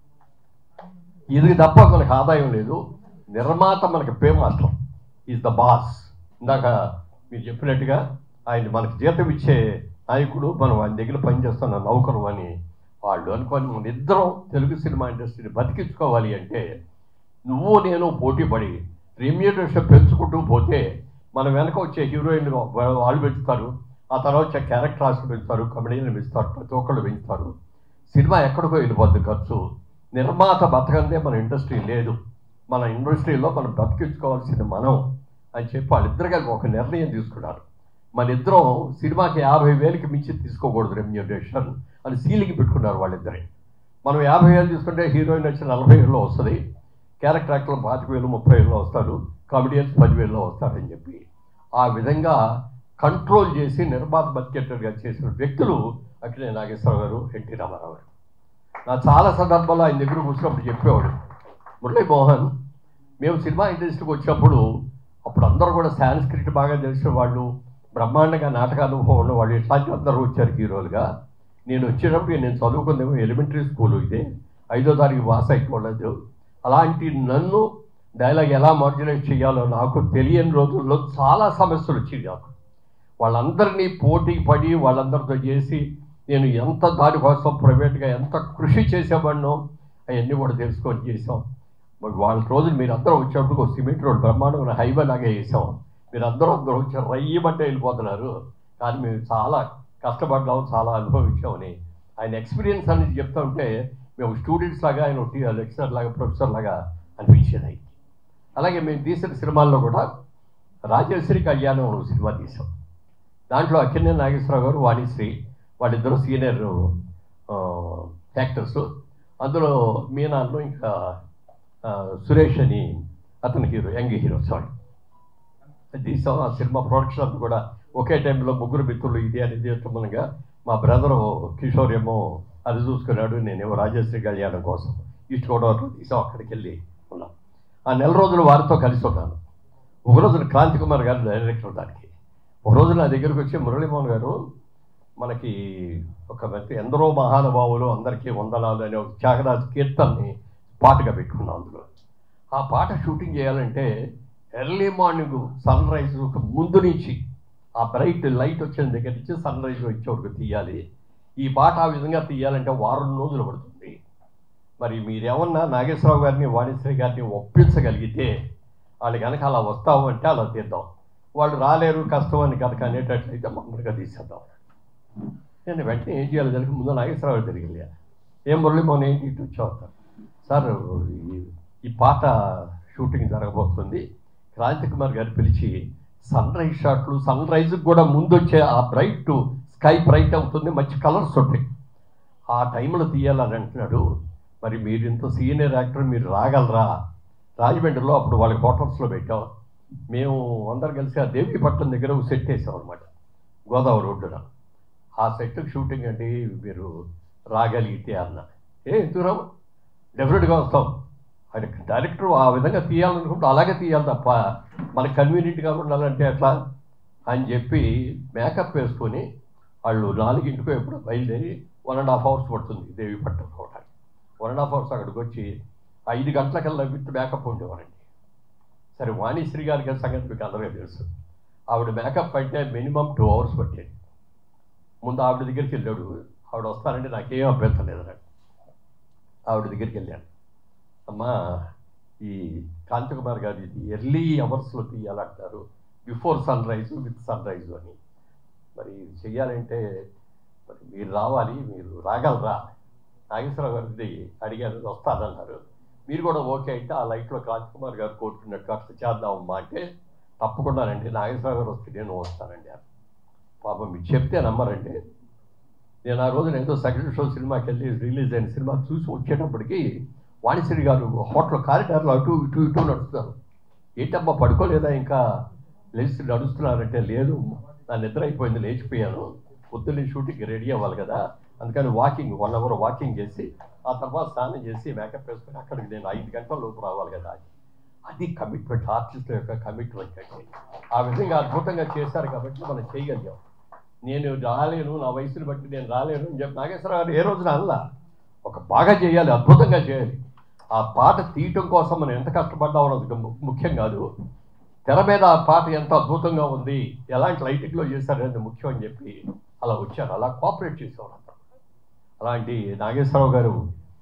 ఇది తప్ప మనకు ఆదాయం లేదు. నిర్మాత మనకి paymaster is the boss. ఇందాక మీరు చెప్పినట్టుగా ఆయన మనకి జీతం ఇచ్చే నాయకుడు, మనం ఆయన దగ్గర పనిచేస్తున్న నౌకరు అని వాళ్ళు అనుకొని మన ఇద్దరం తెలుగు సినిమా ఇండస్ట్రీని బతికించుకోవాలి అంటే నువ్వు నేను పోటీ పడి రెమ్యూనరేషన్ పెంచుకుంటూ పోతే మన వెనక వచ్చే హీరోయిన్లు వాళ్ళు పెంచుతారు, ఆ తర్వాత వచ్చే క్యారెక్టర్ ఆర్టిస్టులు పెంచుతారు, కమెడీలు పెంచుతారు, ప్రతి ఒక్కళ్ళు పెంచుతారు. సినిమా ఎక్కడికో వెళ్ళిపోద్ది ఖర్చు. నిర్మాత బతకందే మన ఇండస్ట్రీ లేదు, మన ఇండస్ట్రీలో మనం బతికించుకోవాల్సింది మనం అని చెప్పి వాళ్ళిద్దరు కలిపి ఒక నిర్ణయం తీసుకున్నారు. మన ఇద్దరం సినిమాకి యాభై వేలకి మించి తీసుకోకూడదు రెమ్యూనరేషన్ అని సీలింగ్ పెట్టుకున్నారు వాళ్ళిద్దరే. మనం యాభై వేలు తీసుకుంటే హీరోయిన్ వచ్చి నలభై వేలలో వస్తుంది, క్యారెక్టర్ యాక్టర్లు పాతిక వేలు ముప్పై వేలలో వస్తారు, కామెడియన్స్ పదివేలలో వస్తారని చెప్పి ఆ విధంగా కంట్రోల్ చేసి నిర్మాత బతికేటట్టుగా చేసిన వ్యక్తులు అక్కినేని నాగేశ్వరరావు గారు, ఎన్టీ రామారావు గారు. నా చాలా సందర్భాల్లో ఆయన దగ్గర కూర్చున్నప్పుడు చెప్పేవాడు, మురళీమోహన్ మేము సినిమా ఇండస్ట్రీకి వచ్చినప్పుడు అప్పుడు అందరూ కూడా సాంస్క్రిట్ బాగా తెలిసిన వాళ్ళు, బ్రహ్మాండంగా నాటక అనుభవం ఉన్నవాళ్ళు, ఇట్లాంటి అందరూ వచ్చారు హీరోలుగా. నేను వచ్చేటప్పుడు నేను చదువుకుందేమో ఎలిమెంటరీ స్కూలు, ఇదే ఐదో తారీఖు పాస్ అయిపోలేదు. అలాంటి నన్ను డైలాగ్ ఎలా మాడ్యులేట్ చేయాలో నాకు తెలియని రోజుల్లో చాలా సమస్యలు వచ్చేవి నాకు. వాళ్ళందరినీ పోటీ పడి వాళ్ళందరితో చేసి నేను ఎంత దానికోసం ప్రైవేట్గా ఎంత కృషి చేసేవాడినో అవన్నీ కూడా తెలుసుకొని చేసాం. మరి వాళ్ళ రోజులు మీరు అందరూ వచ్చేటప్పుడు ఒక సిమెంట్ రోడ్ బ్రహ్మాండమైన హైవే లాగే వేసాం. మీరు అందరూ అందరూ వచ్చి రయ్యమంటే వెళ్ళిపోతున్నారు, కానీ మేము చాలా కష్టపడ్డాము, చాలా అనుభవించామని ఆయన ఎక్స్పీరియన్స్ అనేది చెప్తా ఉంటే మేము స్టూడెంట్స్ లాగా, ఆయన లెక్చరర్ లాగా, ప్రొఫెసర్ లాగా అనిపించేది ఆయనకి. అలాగే మేము తీసిన సినిమాల్లో కూడా రాజశ్రీ కళ్యాణం ఒక సినిమా తీసాం. దాంట్లో అక్కినేని నాగేశ్వరరావు గారు, వాణిశ్రీ వాళ్ళిద్దరూ సీనియర్ యాక్టర్స్. అందులో మీనాల్లో ఇంకా సురేష్ అని అతని హీరో, యంగ్ హీరో. సారీ తీసాం. ఆ సినిమా ప్రొడక్షన్ అంతా కూడా ఒకే టైంలో ముగ్గురు మిత్రులు ఇది అనేది ఇష్టమనగా మా బ్రదరు కిషోర్ ఏమో అది చూసుకున్నాడు, నేనేమో రాజశ్రీ కళ్యాణం కోసం ఈస్ట్ గోదావరిలో తీసాం, అక్కడికి వెళ్ళి ఉన్నాం. ఆ నెల రోజులు వారితో కలిసి ఉన్నాను. ఒక రోజున క్రాంతి కుమార్ గారు డైరెక్టర్ దానికి. ఒక రోజు నా దగ్గరికి వచ్చి, మురళీమోహన్ గారు మనకి ఒక వ్యక్తి ఎందరో మహానుభావులు అందరికీ వందనాలు అనే ఒక త్యాగరాజ కీర్తనని పాటగా పెట్టుకున్నాం. అందులో ఆ పాట షూటింగ్ చేయాలంటే ఎర్లీ మార్నింగ్ సన్ రైజ్ ముందు నుంచి ఆ బ్రైట్ లైట్ వచ్చిన దగ్గర నుంచి సన్ రైజ్ వచ్చే వరకు తీయాలి. ఈ పాట ఆ విధంగా తీయాలంటే వారం రోజులు పడుతుంది. మరి మీరేమన్నా నాగేశ్వరరావు గారిని వాణిశ్రీ గారిని ఒప్పించగలిగితే వాళ్ళు కనుక అలా వస్తాము అంటే అలా తీద్దాం, వాళ్ళు రాలేరు కష్టం అని కనుక అనేటట్లయితే మామూలుగా తీసేద్దాం. నేను వెంటనే ఏం చేయాలి దానికి ముందు నాగేశ్వరరావు గారు తిరిగి వెళ్ళా. ఏం మురళీమోహన్ ఏంటి ఇటు వచ్చావు సార్, ఈ పాట షూటింగ్ జరగబోతుంది, క్రాంతి కుమార్ గారు పిలిచి సన్ రైజ్ షాట్లు సన్ రైజ్కి కూడా ముందు వచ్చే ఆ బ్రైట్ స్కై బ్రైట్ అవుతుంది, మంచి కలర్స్ ఉంటాయి, ఆ టైంలో తీయాలని అంటున్నాడు. మరి మీరు ఇంత సీనియర్ యాక్టర్ మీరు రాగలరా? రాజమండ్రిలో అప్పుడు వాళ్ళకి హోటల్స్లో పెట్టాం, మేము అందరు కలిసి ఆ దేవీపట్నం దగ్గర ఒక సెట్ వేసాం అనమాట, గోదావరి రోడ్డున. ఆ సెట్కి షూటింగ్ అండి, మీరు రాగలిగితే అన్న. ఏ ఎందుకు రావు, డెఫినెట్గా వస్తాం. ఆయన డైరెక్టర్ ఆ విధంగా తీయాలనుకుంటే అలాగే తీయాలి తప్ప మనకు కన్వీనియంట్గా ఉండాలంటే ఎట్లా అని చెప్పి మేకప్ వేసుకొని వాళ్ళు నాలుగింటికో ఎప్పుడు బయలుదేరి వన్ అండ్ హాఫ్ అవర్స్ పడుతుంది దేవీపట్నం పోవడానికి. వన్ అండ్ హాఫ్ అవర్స్ అక్కడికి వచ్చి ఐదు గంటలకల్లా విత్ మేకప్ ఉండేవారండి. సరే వాణిశ్రీ గారికి సంగతి మీకు అందరికీ తెలుసు, ఆవిడ మేకప్ అంటే మినిమం టూ అవర్స్ పట్టేది. ముందు ఆవిడ దగ్గరికి వెళ్ళాడు, ఆవిడ వస్తానంటే నాకేం అభ్యంతరం లేదన్నాడు. ఆవిడ దగ్గరికి వెళ్ళాను, అమ్మా ఈ కాంతి కుమార్ గారు ఇది ఎర్లీ అవర్స్లో తీయాలంటారు, before sunrise with sunrise అని, మరి ఇది చెయ్యాలంటే మరి మీరు రావాలి, మీరు రాగలరా? నాగేశ్వరరావు గారిది అడిగారు, వస్తానన్నారు. మీరు కూడా ఓకే అంటే ఆ లైట్లో కాంతి కుమార్ గారు కోరుకున్నట్టు అట్లా చేద్దామమ్మా అంటే తప్పకుండానండి నాగేశ్వరరావు గారు వస్తే నేను వస్తానండి అని. పాపం మీరు చెప్తే నమ్మరండి, నేను ఆ రోజున ఏదో సెకండ్ షో సినిమాకి వెళ్ళి రిలీజ్ అయిన సినిమా చూసి వచ్చేటప్పటికి వాణిశ్రీ గారు హోటల్ కారిడార్లో అటు ఇటు ఇటు నడుస్తున్నారు. ఏంటమ్మా పడుకోలేదా, ఇంకా లేచి నడుస్తున్నారంటే లేదు నా నిద్ర అయిపోయింది, లేచిపోయాను, పొద్దున్నే షూటింగ్కి రెడీ అవ్వాలి కదా, అందుకని వాకింగ్ వన్ అవర్ వాకింగ్ చేసి ఆ తర్వాత స్నానం చేసి మేకప్ వేసుకొని అక్కడికి నేను ఐదు గంటల లోపు రావాలి కదా. అది కమిట్మెంట్, ఆర్టిస్టుల యొక్క కమిట్మెంట్ అంటే. ఆ విధంగా అద్భుతంగా చేశారు కాబట్టి మనం చేయగలిగాం. నేను రాలేను, నా వయసుని బట్టి నేను రాలేను అని చెప్పి నాగేశ్వరరావు గారు ఏ రోజున అలా ఒక బాగా చేయాలి, అద్భుతంగా చేయాలి. ఆ పాట తీయటం కోసం మనం ఎంత కష్టపడ్డామో అది ముఖ్యం కాదు, తెర మీద ఆ పాట ఎంత అద్భుతంగా ఉంది, ఎలాంటి లైటింగ్లో చేశారనేది ముఖ్యం అని చెప్పి అలా వచ్చారు, అలా కోఆపరేట్ చేసేవారు. అలాంటి నాగేశ్వరరావు గారు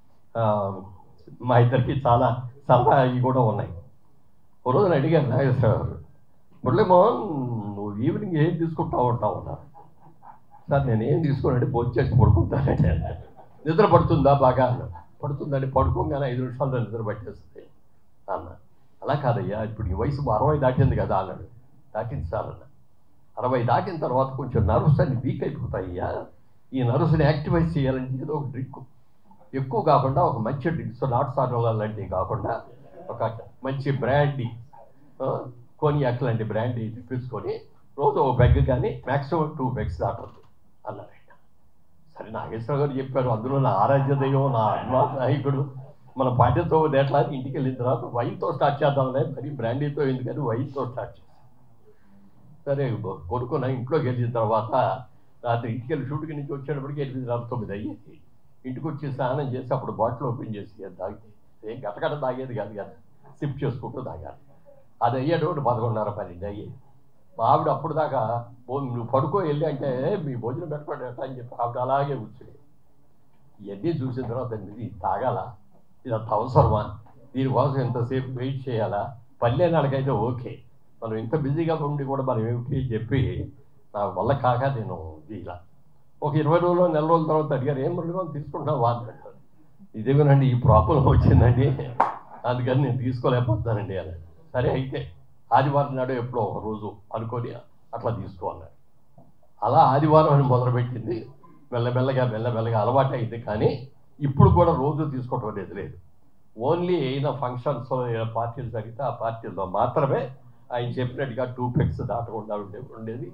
మా ఇద్దరికి చాలా సరదా అవి కూడా ఉన్నాయి. ఒక రోజున అడిగాను నాగేశ్వరరావు గారు, మురళీమోహన్ నువ్వు ఈవినింగ్ ఏం తీసుకుంటావు ఉంటావు అన్నారు. సార్ నేను ఏం తీసుకోనంటే భోజనం చేసి పడుకుంటానంటే. నిద్ర పడుతుందా బాగా అన్న. పడుతుందండి, పడుకోగానే ఐదు నిమిషాల్లో నిద్ర పట్టేస్తుంది అన్న. అలా కాదయ్యా, ఇప్పుడు ఈ వయసు అరవై దాటింది కదా అన్నాడు. దాటింది సార్ అన్న. అరవై దాటిన తర్వాత కొంచెం నర్వ్స్ అన్ని వీక్ అయిపోతాయ్యా, ఈ నర్వ్స్ని యాక్టివైజ్ చేయాలంటే ఏదో ఒక డ్రింక్, ఎక్కువ కాకుండా ఒక మంచి డ్రింక్స్, నాట్ సార్వల్ లాంటివి కాకుండా ఒక మంచి బ్రాండీ, కోనియాక్ లాంటి బ్రాండీ తెప్పించుకొని రోజు ఒక బెగ్ కానీ మ్యాక్సిమం టూ బెగ్స్ దాటద్దు అన్నారంట. సరే నాగేశ్వరరావు గారు చెప్పారు, అందులో నా ఆరాధ్య దైవం, నా అభిమాన నాయకుడు, మన పార్టీతో ఎట్లా ఇంటికి వెళ్ళిన తర్వాత వైన్తో స్టార్ట్ చేద్దాంలే, మరి బ్రాండీతో ఎందుకని వైన్తో స్టార్ట్ చేస్తాం. సరే కొనుక్కున్న ఇంట్లోకి వెళ్ళిన తర్వాత రాత్రి ఇంటికి వెళ్ళి షూటింగ్ నుంచి వచ్చేటప్పటికి ఎనిమిది రాత్రి తొమ్మిది అయ్యేది. ఇంటికి వచ్చి స్నానం చేసి అప్పుడు బాటిల్ ఓపెన్ చేసి తాగితే ఏం గటగట తాగేది కాదు కదా, సిప్ చేసుకుంటూ తాగాలి. అది అయ్యేటప్పుడు పదకొండున్నర పన్నెండు అయ్యేది. మా ఆవిడ అప్పుడు దాకా నువ్వు పడుకో వెళ్ళి అంటే మీ భోజనం పెట్టుకోండి ఎట్లా అని చెప్పి ఆవిడ అలాగే కూర్చుని ఇవన్నీ చూసిన తర్వాత ఇది తాగాల, ఇది అంత అవసరమా, దీనికోసం ఎంతసేపు వెయిట్ చేయాలా, పల్లె నాళ్ళకైతే ఓకే, మనం ఇంత బిజీగా ఉండి కూడా మనం ఏమిటి చెప్పి నా వల్ల కాక నేను ఇలా ఒక ఇరవై రోజులు నెల రోజుల తర్వాత అడిగారు, ఏం మురళీమో తీసుకుంటున్నావు అంటాడు. ఇదేమోనండి ఈ ప్రాబ్లం వచ్చిందండి, అందుకని నేను తీసుకోలేకపోతానండి అని. సరే అయితే ఆదివారం నాడు ఎప్పుడో ఒక రోజు అనుకొని అట్లా తీసుకో అన్నాడు. అలా ఆదివారం అని మొదలుపెట్టింది, మెల్లమెల్లగా మెల్లమెల్లగా అలవాటు అయింది. కానీ ఇప్పుడు కూడా రోజు తీసుకోవటం అనేది లేదు. ఓన్లీ ఏదైనా ఫంక్షన్స్ పార్టీలు జరిగితే ఆ పార్టీల్లో మాత్రమే ఆయన చెప్పినట్టుగా టూ పెగ్స్ దాటకుండా ఉండే ఉండేది.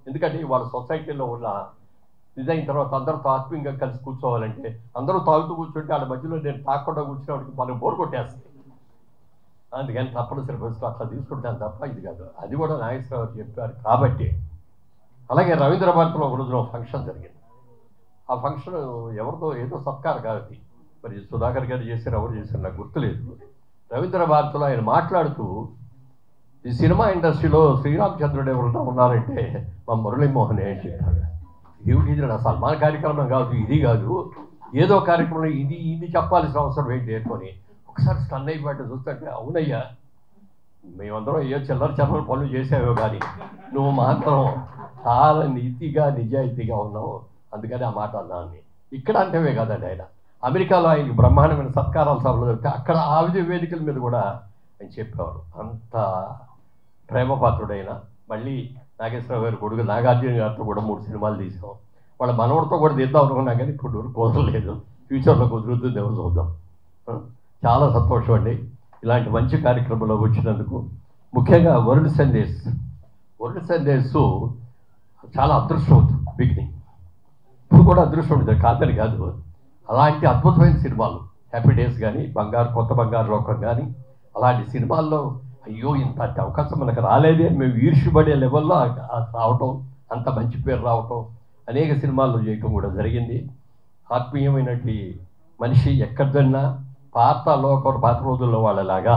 ఎందుకంటే వాళ్ళ సొసైటీలో ఉన్న ఇదైన తర్వాత అందరితో ఆత్మీయంగా కలిసి కూర్చోవాలంటే అందరూ తాగుతూ కూర్చుంటే వాళ్ళ మధ్యలో నేను తాగకుండా కూర్చున్నవాడికి మనకు బోర్ కొట్టేస్తుంది. అందుకని తప్పనిసరి పరిస్థితులు అట్లా తీసుకుంటాను తప్ప ఇది కాదు. అది కూడా నాగేశ్వరరావు చెప్పారు కాబట్టి. అలాగే రవీంద్ర భారతిలో ఒక రోజున ఫంక్షన్ జరిగింది. ఆ ఫంక్షన్ ఎవరితో ఏదో సత్కారం కాదు, మరి సుధాకర్ గారు చేశారు, ఎవరు చేశారు నాకు గుర్తులేదు. రవీంద్ర భారతిలో ఆయన మాట్లాడుతూ ఈ సినిమా ఇండస్ట్రీలో శ్రీరామచంద్రుడు ఎవరు ఉన్నారంటే మా మురళీమోహన్ అని చెప్పారు. ఏమిటి ఇది అసలు సన్మాన కార్యక్రమం కాదు, ఇది కాదు, ఏదో కార్యక్రమంలో ఇది ఇది చెప్పాల్సిన అవసరం ఏంటి అనుకొని ఒకసారి స్టన్ అయిపోయి చూస్తుంటే అవునయ్యా మేమందరం ఏ చిల్లర చిల్లర పనులు చేసావో కానీ నువ్వు మాత్రం చాలా నీతిగా నిజాయితీగా ఉన్నావు, అందుకని ఆ మాట అన్నాను. ఇక్కడ అంటేవే కాదండి, ఆయన అమెరికాలో ఆయనకి బ్రహ్మాండమైన సత్కారాల సభలు దొరికితే అక్కడ ఆ విధ వేదికల మీద కూడా ఆయన చెప్పేవారు. అంత ప్రేమపాత్రుడైన. మళ్ళీ నాగేశ్వరరావు గారి కొడుకు నాగార్జున గారితో కూడా మూడు సినిమాలు తీసాం. వాళ్ళ మనవడితో కూడా తీద్దాం అనుకున్నా కానీ ఇప్పుడు కుదరలేదు, ఫ్యూచర్లో కుదురుతుంది ఎవరు చూద్దాం. చాలా సంతోషం అండి ఇలాంటి మంచి కార్యక్రమంలో వచ్చినందుకు. ముఖ్యంగా వరుణ్ సందేశ్ వరుణ్ సందేశ్ చాలా అదృష్టం అవుతుంది. బిగినింగ్ ఇప్పుడు కూడా అదృష్టం ఉంటుంది కాదని కాదు. అలాంటి అద్భుతమైన సినిమాలు హ్యాపీ డేస్ కానీ బంగారు కొత్త బంగారు లోకం కానీ అలాంటి సినిమాల్లో అయ్యో ఇంత అవకాశం మనకు రాలేదే మేము ఈర్ష్యపడే లెవెల్లో రావటం, అంత మంచి పేరు రావటం, అనేక సినిమాల్లో చేయటం కూడా జరిగింది. ఆత్మీయమైనటువంటి మనిషి ఎక్కడిదన్నా పాత లోక పాత రోజుల్లో వాళ్ళలాగా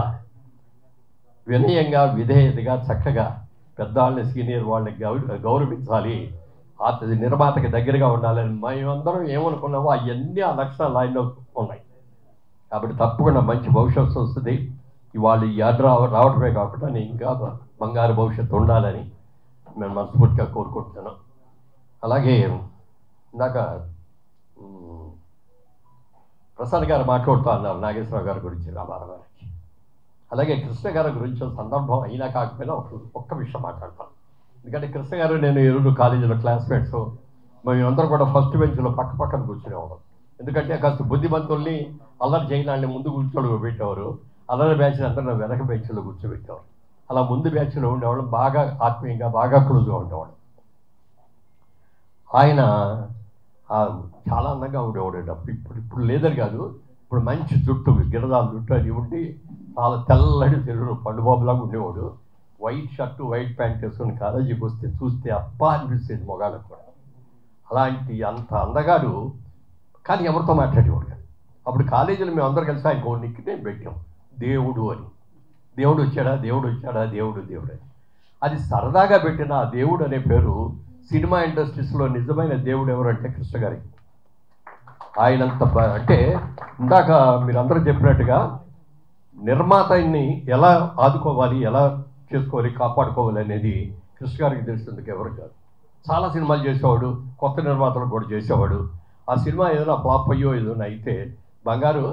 వినయంగా విధేయతగా చక్కగా పెద్దవాళ్ళని సీనియర్ వాళ్ళని గౌర గౌరవించాలి, ఆ నిర్మాతకి దగ్గరగా ఉండాలని మేమందరం ఏమనుకున్నామో అవన్నీ ఆ లక్షణాలు ఆయనలో ఉన్నాయి. కాబట్టి తప్పకుండా మంచి భవిష్యత్తు వస్తుంది. ఇవాళ ఈ ఆర్డర్ రావడమే కాకుండా నేను ఇంకా బంగారు భవిష్యత్తు ఉండాలని నేను మనస్ఫూర్తిగా కోరుకుంటున్నాను. అలాగే ఇందాక ప్రసాద్ గారు మాట్లాడుతూ అన్నారు నాగేశ్వరరావు గారి గురించి, రామారావు గారికి. అలాగే కృష్ణ గారి గురించి సందర్భం అయినా కాకపోయినా ఒక ఒక్క విషయం మాట్లాడతాను. ఎందుకంటే కృష్ణ గారు నేను ఎరువులు కాలేజీలో క్లాస్మేట్స్, మేమందరం కూడా ఫస్ట్ బెంచ్లో పక్క పక్కన కూర్చునేవాళ్ళం. ఎందుకంటే కాస్త బుద్ధిమంతుల్ని అల్లరి చేయడాన్ని ముందు కూర్చోడు పెట్టేవారు, అల్లరి బ్యాచ్ని అందరూ వెనక బెంచ్లో కూర్చోబెట్టేవారు. అలా ముందు బ్యాచ్లో ఉండేవాళ్ళం, బాగా ఆత్మీయంగా బాగా క్లోజ్గా ఉండేవాళ్ళం. ఆయన చాలా అందంగా ఉండేవాడు. అప్పుడు ఇప్పుడు ఇప్పుడు లేదని కాదు, ఇప్పుడు మంచి జుట్టు గిరదాల జుట్టు అది ఉండి చాలా తెల్లటి తెలుగు పండుబాబులాగా ఉండేవాడు. వైట్ షర్టు వైట్ ప్యాంట్ వేసుకుని కాలేజీకి వస్తే చూస్తే అబ్బా అనిపిస్తుంది మొగాళ్ళకు కూడా. అలాంటి అంత అందగాడు కానీ ఎవరితో మాట్లాడేవాడు కాదు. అప్పుడు కాలేజీలో మేము అందరూ కలిసి ఆయన నిక్కి నేను పెట్టాం దేవుడు అని. దేవుడు వచ్చాడా దేవుడు వచ్చాడా దేవుడు దేవుడు అని. అది సరదాగా పెట్టిన ఆ దేవుడు అనే పేరు సినిమా ఇండస్ట్రీస్లో నిజమైన దేవుడు ఎవరంటే కృష్ణ గారి. ఆయనంత అంటే ఇందాక మీరందరూ చెప్పినట్టుగా నిర్మాతని ఎలా ఆదుకోవాలి, ఎలా చేసుకోవాలి, కాపాడుకోవాలి అనేది కృష్ణ గారికి తెలిసినందుకు ఎవరు కాదు. చాలా సినిమాలు చేసేవాడు, కొత్త నిర్మాతలు కూడా చేసేవాడు. ఆ సినిమా ఏదైనా ఫ్లాప్ అయ్యో ఏదైనా అయితే బంగారు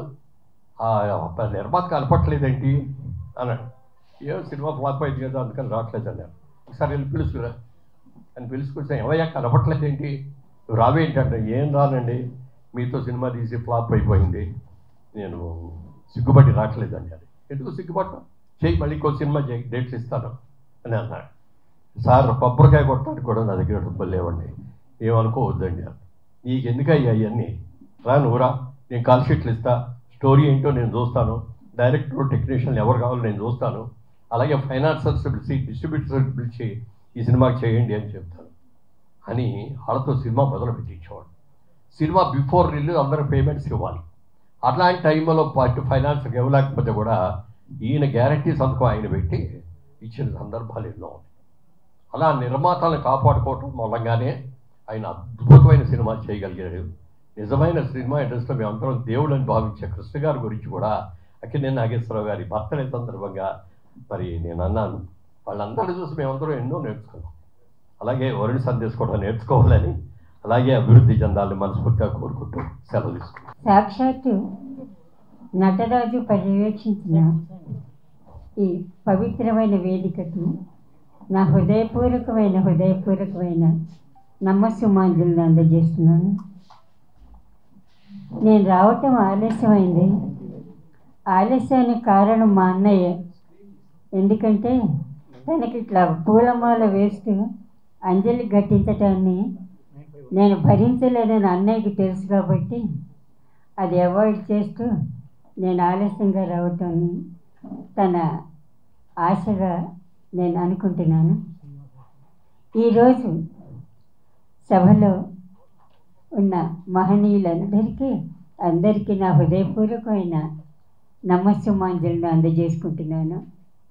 నిర్మాత కనపట్లేదేంటి అన్నాడు. ఏదో సినిమా ఫ్లాప్ అయింది కదా అందుకని రావట్లేదు అన్నాడు. ఒకసారి వెళ్ళి పిలుచుకురా అని పిలుచుకొచ్చిన ఏమయ్యా కనపట్లేదేంటి నువ్వు రావేంటంటే ఏం రానండి మీతో సినిమా తీసి ఫ్లాప్ అయిపోయింది, నేను సిగ్గుపడి రావట్లేదు అన్నాడు. ఎందుకు సిగ్గుపడ్డా చేయి మళ్ళీ ఇంకో సినిమా చేయి డేట్స్ ఇస్తాను అని అన్నాడు. సార్ కొబ్బరికాయ కొట్టడానికి కూడా నా దగ్గర డబ్బులు లేవండి, ఏమనుకోవద్దండి అని. నీకు ఎందుకయ్యా అవన్నీ రా నువ్వు రా, నేను కాల్ షీట్లు ఇస్తా, స్టోరీ ఏంటో నేను చూస్తాను, డైరెక్టర్ టెక్నీషియన్ ఎవరు కావాలో నేను చూస్తాను, అలాగే ఫైనాన్సర్స్ పిలిచి డిస్ట్రిబ్యూటర్స్ పిలిచి ఈ సినిమాకి చేయండి అని చెప్తాను అని వాళ్ళతో సినిమా మొదలు పెట్టించేవాడు. సినిమా బిఫోర్ రిలీజ్ అందరూ పేమెంట్స్ ఇవ్వాలి. అట్లాంటి టైంలో పార్టీ ఫైనాన్స్కి ఇవ్వలేకపోతే కూడా ఈయన గ్యారంటీ సంతకం ఆయన పెట్టి ఇచ్చిన సందర్భాలు ఎన్నో ఉన్నాయి. అలా నిర్మాతలను కాపాడుకోవటం మూలంగానే ఆయన అద్భుతమైన సినిమా చేయగలిగాడు. నిజమైన సినిమా ఇండస్ట్రీలో మేమందరం దేవుళ్ళని భావించే కృష్ణ గారి గురించి కూడా అక్కినేని నాగేశ్వరరావు గారి బర్త్డే సందర్భంగా మరి నేను అన్నాను. వాళ్ళందరూ చూసి మేమందరం ఎన్నో నేర్చుకున్నాం. అలాగే వరుణ్ సందేశ్ కూడా నేర్చుకోవాలని, అలాగే అభివృద్ధి చెందాలని మనస్ఫూర్తిగా కోరుకుంటూ సెలవు తీసుకున్నాం. సాక్షాత్తు నటరాజు పర్యవేక్షించిన ఈ పవిత్రమైన వేదికకు నా హృదయపూర్వకమైన హృదయపూర్వకమైన నమస్సుమాంజులను అందజేస్తున్నాను. నేను రావటం ఆలస్యమైంది. ఆలస్యానికి కారణం మా అన్నయ్య. ఎందుకంటే తనకి ఇట్లా పూలమాల వేస్తూ అంజలి ఘటించటాన్ని నేను భరించలేనని అన్నయ్యకి తెలుసు కాబట్టి అది అవాయిడ్ చేస్తూ నేను ఆలస్యంగా రావటాన్ని తన ఆశగా నేను అనుకుంటున్నాను. ఈరోజు సభలో ఉన్న మహనీయులందరికీ అందరికీ నా హృదయపూర్వకమైన నమస్సుమాంజలను అందజేసుకుంటున్నాను.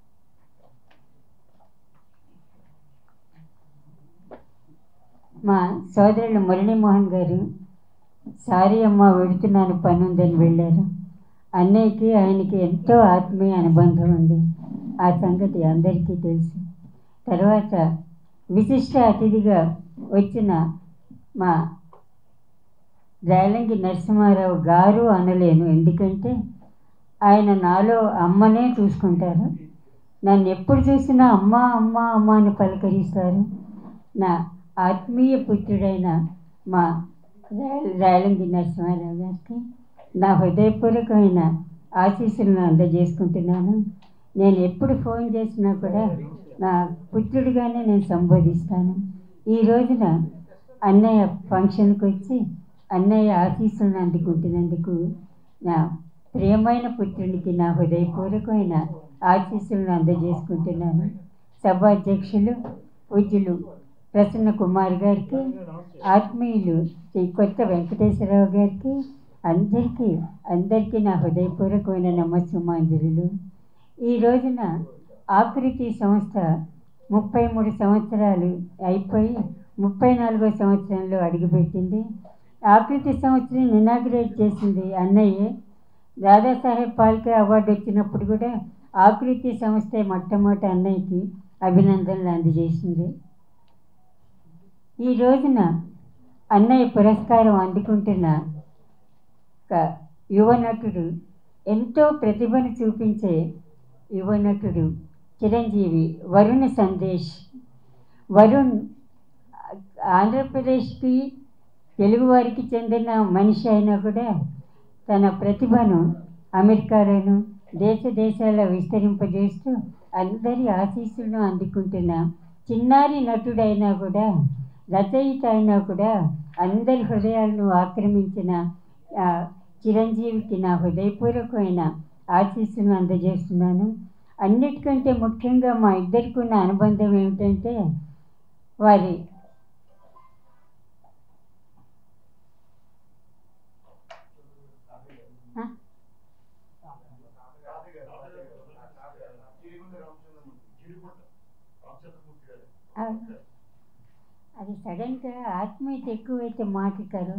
మా సోదరులు మురళీమోహన్ గారు సారీ అమ్మ వెళుతున్నాను పని ఉందని వెళ్ళారు. అన్నయ్యకి ఆయనకి ఎంతో ఆత్మీయ అనుబంధం ఉంది, ఆ సంగతి అందరికీ తెలుసు. తర్వాత విశిష్ట అతిథిగా వచ్చిన మా రేలంగి నరసింహారావు గారు అనలేను, ఎందుకంటే ఆయన నాలో అమ్మనే చూసుకుంటారు. నన్ను ఎప్పుడు చూసినా అమ్మ అమ్మ అమ్మ అని పలకరిస్తారు. నా ఆత్మీయ పుత్రుడైన మా రేలంగి నరసింహారావు గారికి నా హృదయపూర్వకమైన ఆశీస్సులను అందజేసుకుంటున్నాను. నేను ఎప్పుడు ఫోన్ చేసినా కూడా నా పుత్రుడిగానే నేను సంబోధిస్తాను. ఈ రోజున అన్నయ్య ఫంక్షన్కి వచ్చి అన్నయ్య ఆశీస్సులను అందుకుంటున్నందుకు నా ప్రియమైన పుత్రునికి నా హృదయపూర్వకమైన ఆశీస్సులను అందజేసుకుంటున్నాను. సభాధ్యక్షులు పూజ్యులు ప్రసన్న కుమార్ గారికి, ఆత్మీయులు శ్రీ కొత్త వెంకటేశ్వరరావు గారికి, అందరికీ అందరికీ నా హృదయపూర్వకమైన నమస్సుమాంజలులు. ఈ రోజున ఆకృతి సంస్థ ముప్పై మూడు సంవత్సరాలు అయిపోయి ముప్పై నాలుగో సంవత్సరంలో అడుగుపెట్టింది. ఆకృతి సంవత్సరం ఇనాగ్రేట్ చేసింది అన్నయ్యే. దాదాసాహెబ్ ఫాల్కే అవార్డు వచ్చినప్పుడు కూడా ఆకృతి సంస్థే మొట్టమొదటి అన్నయ్యకి అభినందనలు అందజేసింది. ఈ రోజున అన్నయ్య పురస్కారం అందుకుంటున్న ఒక యువ నటుడు, ఎంతో ప్రతిభను చూపించే యువ నటుడు చిరంజీవి వరుణ్ సందేశ్. వరుణ్ ఆంధ్రప్రదేశ్కి తెలుగువారికి చెందిన మనిషి అయినా కూడా తన ప్రతిభను అమెరికాలోను దేశ దేశాల్లో విస్తరింపజేస్తూ అందరి ఆశీస్సులను అందుకుంటున్న చిన్నారి నటుడైనా కూడా, రచయిత అయినా కూడా అందరి హృదయాలను ఆక్రమించిన చిరంజీవికి నా హృదయపూర్వకమైన ఆశీస్సులను అందజేస్తున్నాను. అన్నిటికంటే ముఖ్యంగా మా ఇద్దరికి ఉన్న అనుబంధం ఏమిటంటే వారి అది సడన్గా ఆత్మీయత ఎక్కువైతే మాట్లాడతారు.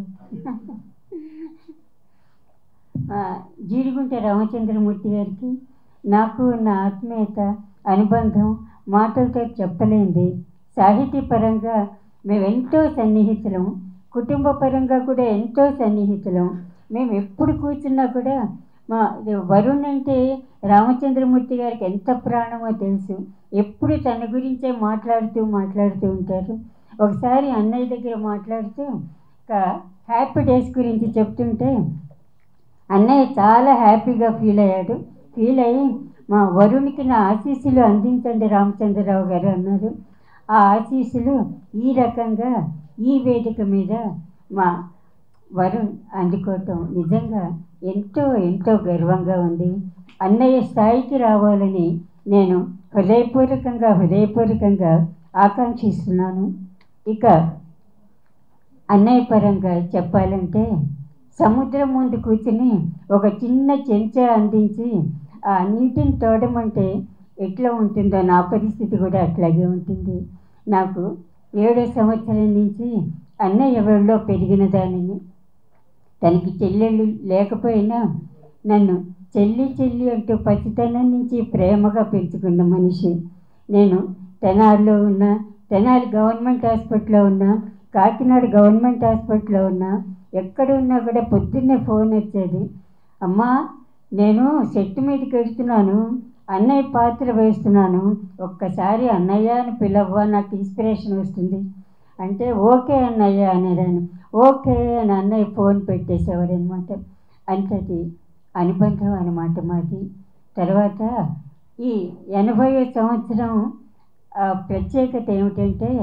జీడిగుంట రామచంద్రమూర్తి గారికి నాకు ఉన్న ఆత్మీయత అనుబంధం మాటలతో చెప్పలేంది. సాహితీపరంగా మేము ఎంతో సన్నిహితులం, కుటుంబ పరంగా కూడా ఎంతో సన్నిహితులం. మేము ఎప్పుడు కూర్చున్నా కూడా మా వరుణ్ అంటే రామచంద్రమూర్తి గారికి ఎంత ప్రాణమో తెలుసు. ఎప్పుడు తన గురించే మాట్లాడుతూ మాట్లాడుతూ ఉంటారు. ఒకసారి అన్నయ్య దగ్గర మాట్లాడుతూ హ్యాపీ డేస్ గురించి చెప్తుంటే అన్నయ్య చాలా హ్యాపీగా ఫీల్ అయ్యాడు. ఫీల్ అయ్యి మా వరుణ్కి నా ఆశీస్సులు అందించండి రామచంద్రరావు గారు అన్నారు. ఆ ఆశీస్సులు ఈ రకంగా ఈ వేదిక మీద మా వరుణ్ అందుకోవటం నిజంగా ఎంతో ఎంతో గర్వంగా ఉంది. అన్నయ్య స్థాయికి రావాలని నేను హృదయపూర్వకంగా హృదయపూర్వకంగా ఆకాంక్షిస్తున్నాను. ఇక అన్నయ్య పరంగా చెప్పాలంటే సముద్రం ముందు కూర్చుని ఒక చిన్న చెంచా అందించి ఆ నీటిని తోడమంటే ఎట్లా ఉంటుందో నా పరిస్థితి కూడా అట్లాగే ఉంటుంది. నాకు ఏడో సంవత్సరం నుంచి అన్నయ్య ఎవరిలో పెరిగిన దానిని, తనకి చెల్లెళ్ళు లేకపోయినా నన్ను చెల్లి చెల్లి అంటూ పసితనం నుంచి ప్రేమగా పెంచుకున్న మనిషి. నేను తెనాలిలో ఉన్నా, తెనాలి గవర్నమెంట్ హాస్పిటల్లో ఉన్నా, కాకినాడ గవర్నమెంట్ హాస్పిటల్లో ఉన్నా, ఎక్కడ ఉన్నా కూడా పొద్దున్నే ఫోన్ వచ్చేది, అమ్మా నేను సెట్ మీదకి వెళ్తున్నాను, అన్నయ్య పాత్ర వేస్తున్నాను, ఒక్కసారి అన్నయ్య అని పిలవ్వా, నాకు ఇన్స్పిరేషన్ వస్తుంది అంటే ఓకే అన్నయ్య అనేదాన్ని. ఓకే అని అన్నయ్య ఫోన్ పెట్టేసేవాడు అనమాట. అంతటి అనుబంధం అన్నమాట మాది. తర్వాత ఈ ఎనభై సంవత్సరం ప్రత్యేకత ఏమిటంటే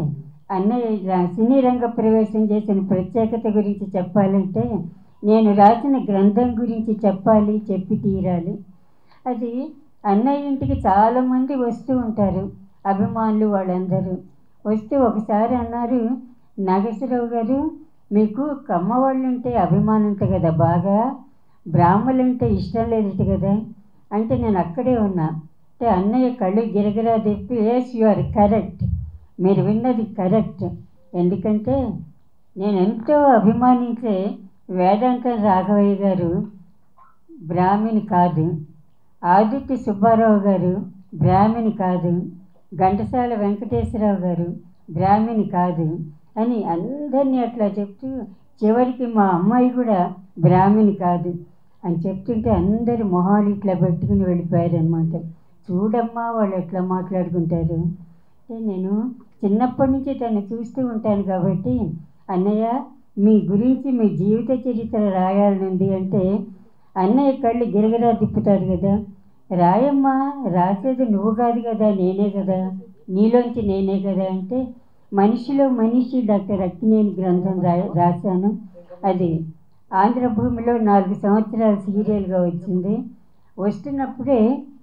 అన్నయ్య సినీ రంగ ప్రవేశం చేసిన ప్రత్యేకత గురించి చెప్పాలంటే నేను రాసిన గ్రంథం గురించి చెప్పాలి, చెప్పి తీరాలి. అది అన్నయ్య ఇంటికి చాలామంది వస్తూ ఉంటారు, అభిమానులు వాళ్ళందరూ వస్తూ ఒకసారి అన్నారు, నాగేశ్వరరావు గారు మీకు కమ్మ వాళ్ళు ఉంటే అభిమానం ఉంటుంది కదా, బాగా బ్రాహ్మణులు అంటే ఇష్టం లేదట కదా అంటే నేను అక్కడే ఉన్నా. అంటే అన్నయ్య కళ్ళు గిరగిరా తిప్పి ఎస్ యు ఆర్ కరెక్ట్, మీరు విన్నది కరెక్ట్. ఎందుకంటే నేను ఎంతో అభిమానించే వేదాంతం రాఘవయ్య గారు బ్రాహ్మణి కాదు, ఆదిత్య సుబ్బారావు గారు బ్రాహ్మణి కాదు, ఘంటసాల వెంకటేశ్వరరావు గారు బ్రాహ్మణి కాదు అని అందరినీ అట్లా చెప్తూ చివరికి మా అమ్మాయి కూడా బ్రాహ్మణి కాదు అని చెప్తుంటే అందరు మొహాలు ఇట్లా పెట్టుకుని వెళ్ళిపోయారు అనమాట. చూడమ్మా వాళ్ళు ఎట్లా మాట్లాడుకుంటారు. అంటే నేను చిన్నప్పటి నుంచి తను చూస్తూ ఉంటాను కాబట్టి అన్నయ్య మీ గురించి మీ జీవిత చరిత్ర రాయాలనుంది అంటే అన్నయ్య కళ్ళు గిరగిరా తిప్పుతాడు కదా, రాయమ్మా రాసేది నువ్వు కాదు కదా నేనే కదా, నీలోంచి నేనే కదా అంటే మనిషిలో మనిషి డాక్టర్ అక్కినేని గ్రంథం రా రాశాను అది ఆంధ్రభూమిలో నాలుగు సంవత్సరాలు సీరియల్గా వచ్చింది. వస్తున్నప్పుడే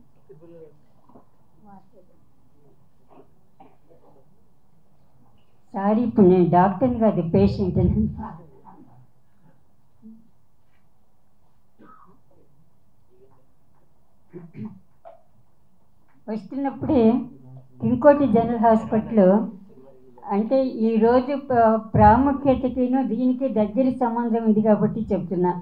సారీ ఇప్పుడు నేను డాక్టర్ని కాదు పేషెంట్. వస్తున్నప్పుడే ఇంకోటి జనరల్ హాస్పిటల్లో అంటే ఈరోజు ప్రాముఖ్యతకిను దీనికి దగ్గర సంబంధం ఉంది కాబట్టి చెప్తున్నా.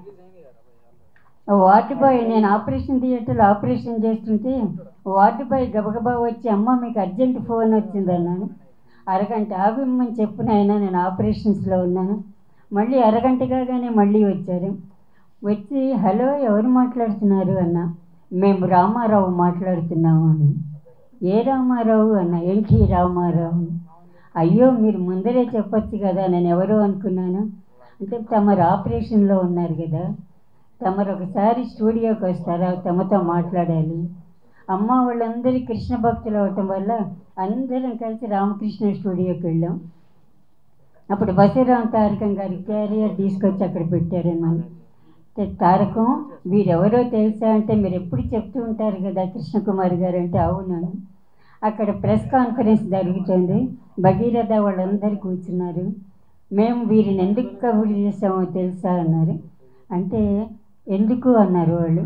వార్డు బాయ్ నేను ఆపరేషన్ థియేటర్లో ఆపరేషన్ చేస్తుంటే వార్డు బాయ్ గబగబా వచ్చి అమ్మ మీకు అర్జెంట్ ఫోన్ వచ్చింది అన్నాను. అరగంట ఆగిమ్మని చెప్పిన అయినా నేను ఆపరేషన్స్లో ఉన్నాను. మళ్ళీ అరగంట కాగానే మళ్ళీ వచ్చారు. వచ్చి హలో ఎవరు మాట్లాడుతున్నారు అన్న, మేము రామారావు మాట్లాడుతున్నాము అని. ఏ రామారావు అన్న, ఎన్టీ రామారావు. అయ్యో మీరు ముందరే చెప్పొచ్చు కదా, నేను ఎవరో అనుకున్నాను. అంటే తమరు ఆపరేషన్లో ఉన్నారు కదా, తమరు ఒకసారి స్టూడియోకి వస్తారా, తమతో మాట్లాడాలి. అమ్మ వాళ్ళందరి కృష్ణ భక్తులు అవటం వల్ల అందరం కలిసి రామకృష్ణ స్టూడియోకి వెళ్ళాం. అప్పుడు బసీరామ్ తారకం గారి క్యారియర్ తీసుకొచ్చి అక్కడ పెట్టారన్నమాట. తారకం వీరెవరో తెలుసా అంటే మీరు ఎప్పుడు చెప్తూ ఉంటారు కదా కృష్ణకుమారి గారు అంటే అవునాను. అక్కడ ప్రెస్ కాన్ఫరెన్స్ జరుగుతుంది, భగీరథ వాళ్ళందరూ కూర్చున్నారు. మేము వీరిని ఎందుకు కబురు చేసామో తెలుసా అన్నారు. అంటే ఎందుకు అన్నారు వాళ్ళు.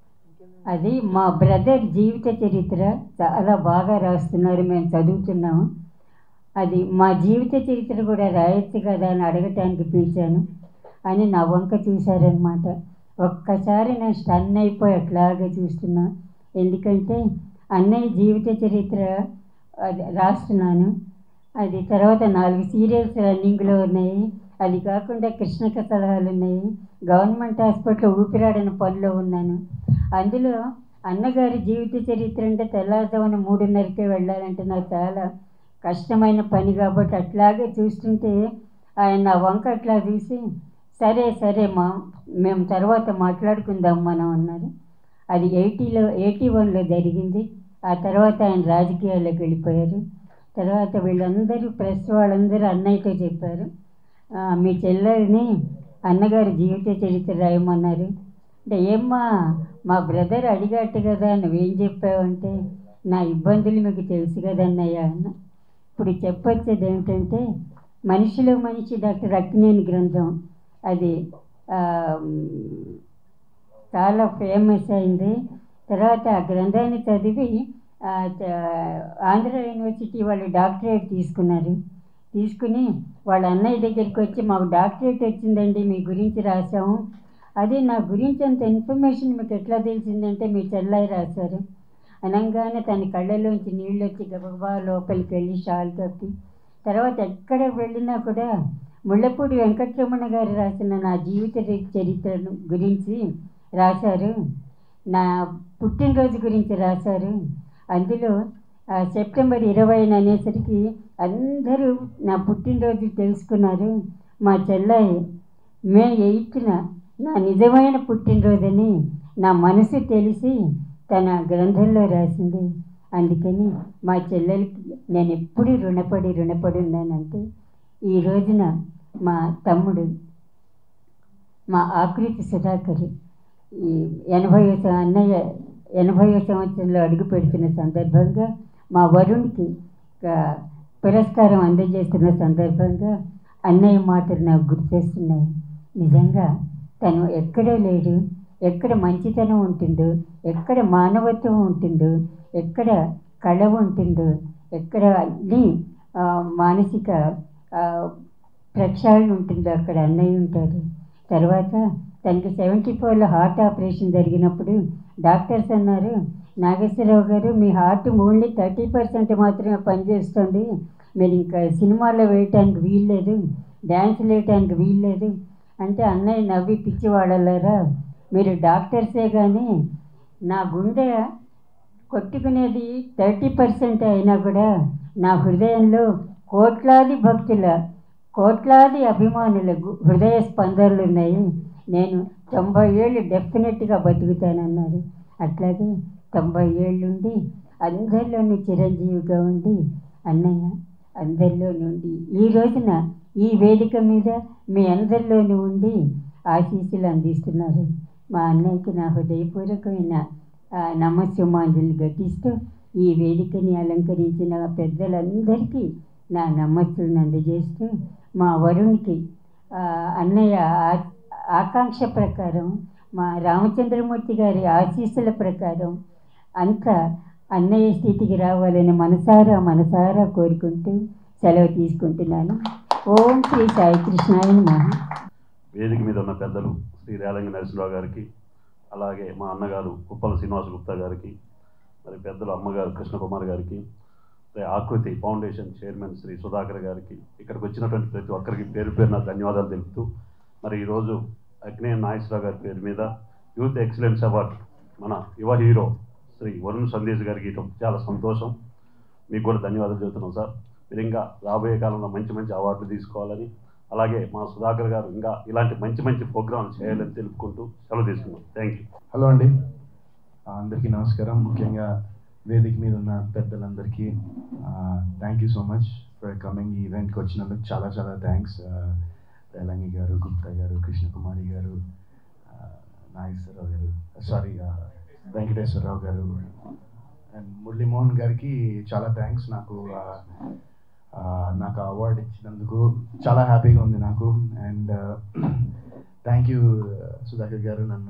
అది మా బ్రదర్ జీవిత చరిత్ర చాలా బాగా రాస్తున్నారు, మేము చదువుతున్నాము, అది మా జీవిత చరిత్ర కూడా రాయొచ్చు కదా అని అడగటానికి పిలిచాను అని నా వంక చూశారనమాట. ఒక్కసారి నేను స్టన్ అయిపోయి అట్లాగే చూస్తున్నా. ఎందుకంటే అన్నయ్య జీవిత చరిత్ర అది రాస్తున్నాను. అది తర్వాత నాలుగు సీరియల్స్ రన్నింగ్లో ఉన్నాయి. అది కాకుండా కృష్ణక సలహాలు ఉన్నాయి. గవర్నమెంట్ హాస్పిటల్లో ఊపిరాడని పనిలో ఉన్నాను. అందులో అన్నగారి జీవిత చరిత్ర అంటే తెల్లారుజామున మూడున్నరకే వెళ్ళాలంటే నాకు చాలా కష్టమైన పని కాబట్టి అట్లాగే చూస్తుంటే ఆయన నా వంక అట్లా చూసి సరే సరే మా మేము తర్వాత మాట్లాడుకుందాం మనం అన్నారు. అది ఎయిటీలో ఎయిటీ వన్లో జరిగింది. ఆ తర్వాత ఆయన రాజకీయాల్లోకి వెళ్ళిపోయారు. తర్వాత వీళ్ళందరూ ప్రెస్ వాళ్ళందరూ అన్నయ్యతో చెప్పారు, మీ చెల్లెల్ని అన్నగారి జీవిత చరిత్ర రాయమన్నారు. అంటే ఏమ్మా మా బ్రదర్ అడిగట్టు కదా నువ్వేం చెప్పావంటే నా ఇబ్బందులు మీకు తెలుసు కదన్నయ్య అన్న. ఇప్పుడు చెప్పొచ్చేది ఏమిటంటే మనిషిలో మనిషి డాక్టర్ అక్కినేని గ్రంథం అది చాలా ఫేమస్ అయింది. తర్వాత ఆ గ్రంథాన్ని చదివి ఆంధ్ర యూనివర్సిటీ వాళ్ళు డాక్టరేట్ తీసుకున్నారు. తీసుకుని వాళ్ళ అన్నయ్య దగ్గరికి వచ్చి మాకు డాక్టరేట్ వచ్చిందండి, మీ గురించి రాసాము. అది నా గురించి అంత ఇన్ఫర్మేషన్ మీకు ఎట్లా తెలిసిందంటే మీ చెల్లాయి రాశారు అనగానే తన కళ్ళలోంచి నీళ్ళు వచ్చి గబగబా లోపలికి వెళ్ళి షాల్ కప్పి తర్వాత ఎక్కడ వెళ్ళినా కూడా ముళ్ళపూడి వెంకటరమణ గారు రాసిన నా జీవిత చరిత్ర గురించి రాశారు, నా పుట్టినరోజు గురించి రాశారు. అందులో సెప్టెంబర్ ఇరవై అనేసరికి అందరూ నా పుట్టినరోజు తెలుసుకున్నారు. మా చెల్లాయి మే ఎయిత్న నా నిజమైన పుట్టినరోజని నా మనసు తెలిసి తన గ్రంథంలో రాసింది. అందుకని మా చెల్లెలకి నేను ఎప్పుడు రుణపడి రుణపడి ఉన్నానంటే ఈ రోజున మా తమ్ముడు మా ఆకృతి సుధాకర్ ఈ ఎనభై అన్నయ్య ఎనభై సంవత్సరంలో అడుగు పెడుతున్న సందర్భంగా మా వరుణ్కి పురస్కారం అందజేస్తున్న సందర్భంగా అన్నయ్య మాటలు నాకు గుర్తొస్తున్నాయి. నిజంగా తను ఎక్కడ లేడు, ఎక్కడ మంచితనం ఉంటుందో, ఎక్కడ మానవత్వం ఉంటుందో, ఎక్కడ కళ ఉంటుందో, ఎక్కడ అన్ని మానసిక ప్రక్షాళన ఉంటుందో అక్కడ అన్నయ్య ఉంటాడు. తర్వాత తనకి సెవెంటీ ఫోర్లో హార్ట్ ఆపరేషన్ జరిగినప్పుడు డాక్టర్స్ అన్నారు, నాగేశ్వరరావు గారు మీ హార్ట్ ఓన్లీ థర్టీ పర్సెంట్ మాత్రమే పనిచేస్తుంది, మీరు ఇంకా సినిమాల్లో వేయటానికి వీల్లేదు, డ్యాన్సులు వేయటానికి వీల్లేదు అంటే అన్నయ్య నవ్వి పిచ్చివాడలేరా, మీరు డాక్టర్సే కానీ నా గుండె కొట్టుకునేది థర్టీ పర్సెంట్ అయినా కూడా నా హృదయంలో కోట్లాది భక్తుల కోట్లాది అభిమానుల హృదయ స్పందనలు ఉన్నాయి, నేను తొంభై ఏళ్ళు డెఫినెట్గా బతుకుతానన్నారు. అట్లాగే తొంభై ఏళ్ళుండి అందరిలోని చిరంజీవిగా ఉండి అన్నయ్య అందరిలో నుండి ఈ రోజున ఈ వేదిక మీద మీ అందరిలోనూ ఉండి ఆశీస్సులు అందిస్తున్నారు. మా అన్నయ్యకి నా హృదయపూర్వకమైన నమస్సుమాంజలి ఘటిస్తూ ఈ వేదికని అలంకరించిన పెద్దలందరికీ నా నమస్సులను అందజేస్తూ మా వరుణ్కి అన్నయ్య ఆకాంక్ష ప్రకారం మా రామచంద్రమూర్తి గారి ఆశీస్సుల ప్రకారం అంత అన్నయ్య స్థితికి రావాలని మనసారా మనసారా కోరుకుంటూ సెలవు తీసుకుంటున్నాను. ఓం శ్రీ సాయి కృష్ణాయ నమః. వేదిక మీద ఉన్న పెద్దలు శ్రీ రేలంగి నరసింహరావు గారికి, అలాగే మా అన్నగారు ఉప్పల శ్రీనివాస గుప్తా గారికి, మరి పెద్దలు అమ్మగారు కృష్ణకుమార్ గారికి, ఆకృతి ఫౌండేషన్ చైర్మన్ శ్రీ సుధాకర్ గారికి, ఇక్కడికి వచ్చినటువంటి ప్రతి ఒక్కరికి పేరు పేరున ధన్యవాదాలు తెలుపుతూ, మరి ఈరోజు అగ్నేయ నాగేశ్వరరావు గారి పేరు మీద యూత్ ఎక్సలెన్స్ అవార్డు మన యువ హీరో శ్రీ వరుణ్ సందేశ్ గారికి ఇవ్వడం చాలా సంతోషం. మీకు కూడా ధన్యవాదాలు చెబుతున్నాం సార్. మీరు ఇంకా రాబోయే కాలంలో మంచి మంచి అవార్డులు తీసుకోవాలని, అలాగే మా సుధాకర్ గారు ఇంకా ఇలాంటి మంచి మంచి ప్రోగ్రాంలు చేయాలని తెలుపుకుంటూ సెలవు తీసుకున్నాం. Thank you. హలో అండి, అందరికీ నమస్కారం. ముఖ్యంగా వేదిక మీద ఉన్న పెద్దలందరికీ thank you so much for coming. ఈ ఈవెంట్కి వచ్చినందుకు చాలా చాలా థ్యాంక్స్. రేలంగి గారు, గుప్తా గారు, కృష్ణకుమారి గారు, నాగేశ్వరరావు గారు, సారీ వెంకటేశ్వరరావు గారు అండ్ మురళీమోహన్ గారికి చాలా థ్యాంక్స్. నాకు నాకు అవార్డు ఇచ్చినందుకు చాలా హ్యాపీగా ఉంది నాకు. అండ్ థ్యాంక్ యూ సుధాకర్ గారు, నన్ను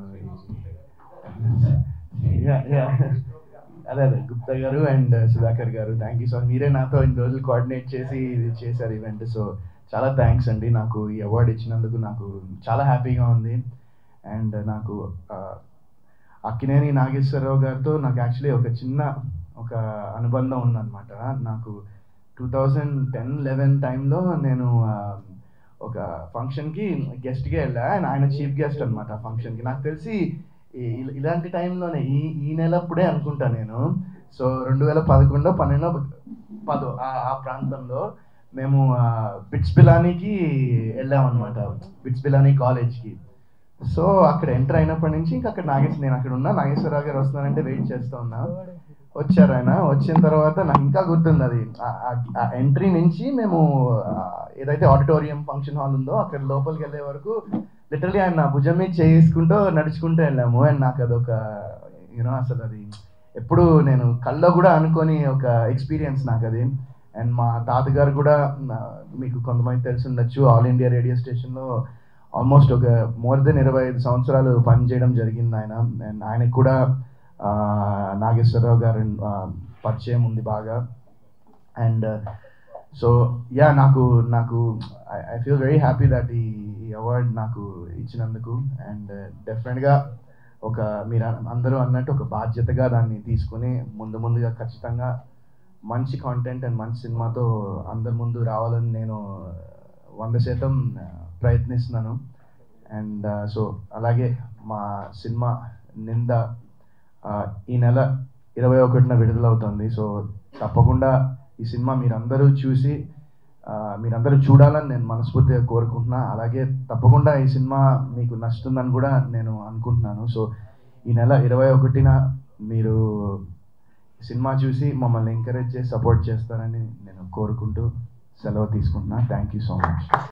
అదే అదే గుప్తా గారు అండ్ సుధాకర్ గారు థ్యాంక్ యూ సార్. మీరే నాతో ఇన్ని రోజులు కోఆర్డినేట్ చేసి ఇది చేశారు ఈవెంట్. సో చాలా థ్యాంక్స్ అండి. నాకు ఈ అవార్డు ఇచ్చినందుకు నాకు చాలా హ్యాపీగా ఉంది. అండ్ నాకు అక్కినేని నాగేశ్వరరావు గారితో నాకు యాక్చువల్లీ ఒక చిన్న ఒక అనుబంధం ఉందన్నమాట. నాకు టూ థౌజండ్ టెన్ లెవెన్ టైంలో నేను ఒక ఫంక్షన్కి గెస్ట్గా వెళ్ళా. అండ్ ఆయన చీఫ్ గెస్ట్ అనమాట ఆ ఫంక్షన్కి. నాకు తెలిసి ఇలాంటి టైంలోనే ఈ ఈ నెలప్పుడే అనుకుంటా నేను. సో రెండు వేల పదకొండో పన్నెండో పదో ఆ ప్రాంతంలో మేము బిట్స్ బిలానీకి వెళ్ళామన్నమాట, బిట్స్ బిలానీ కాలేజ్కి. సో అక్కడ ఎంటర్ అయినప్పటి నుంచి ఇంకా అక్కడ నాగేశ్వర నేను అక్కడ ఉన్నా, నాగేశ్వరరావు గారు వస్తున్నారంటే వెయిట్ చేస్తూ ఉన్నా. వచ్చారు ఆయన. వచ్చిన తర్వాత నాకు ఇంకా గుర్తుంది అది ఆ ఎంట్రీ నుంచి మేము ఏదైతే ఆడిటోరియం ఫంక్షన్ హాల్ ఉందో అక్కడ లోపలికి వెళ్ళే వరకు లిటరలీ ఆయన భుజం మీద చేసుకుంటూ నడుచుకుంటూ వెళ్ళాము. అండ్ నాకు అదొక యూనో అసలు అది ఎప్పుడు నేను కళ్ళలో కూడా అనుకోని ఒక ఎక్స్పీరియన్స్ నాకు అది. అండ్ మా తాతగారు కూడా మీకు కొంతమంది తెలిసి ఉండొచ్చు, ఆల్ ఇండియా రేడియో స్టేషన్లో ఆల్మోస్ట్ ఒక మోర్ దెన్ ఇరవై ఐదు సంవత్సరాలు పనిచేయడం జరిగింది ఆయన. అండ్ ఆయనకు కూడా నాగేశ్వరరావు గారు పరిచయం ఉంది బాగా. అండ్ సో యా నాకు నాకు I feel very happy that ఈ అవార్డ్ నాకు ఇచ్చినందుకు. అండ్ డెఫినెట్గా ఒక మీరు అందరూ అన్నట్టు ఒక బాధ్యతగా దాన్ని తీసుకుని ముందు ముందుగా ఖచ్చితంగా మంచి కాంటెంట్ అండ్ మంచి సినిమాతో అందరి ముందు రావాలని నేను వంద శాతం ప్రయత్నిస్తున్నాను. అండ్ సో అలాగే మా సినిమా నింద ఈ నెల ఇరవై ఒకటిన విడుదలవుతుంది. సో తప్పకుండా ఈ సినిమా మీరందరూ చూసి మీరందరూ చూడాలని నేను మనస్ఫూర్తిగా కోరుకుంటున్నా. అలాగే తప్పకుండా ఈ సినిమా మీకు నచ్చుతుందని కూడా నేను అనుకుంటున్నాను. సో ఈ నెల ఇరవై ఒకటిన మీరు సినిమా చూసి మమ్మల్ని ఎంకరేజ్ చేసి సపోర్ట్ చేస్తారని నేను కోరుకుంటూ సెలవు తీసుకుంటున్నా. Thank you so much.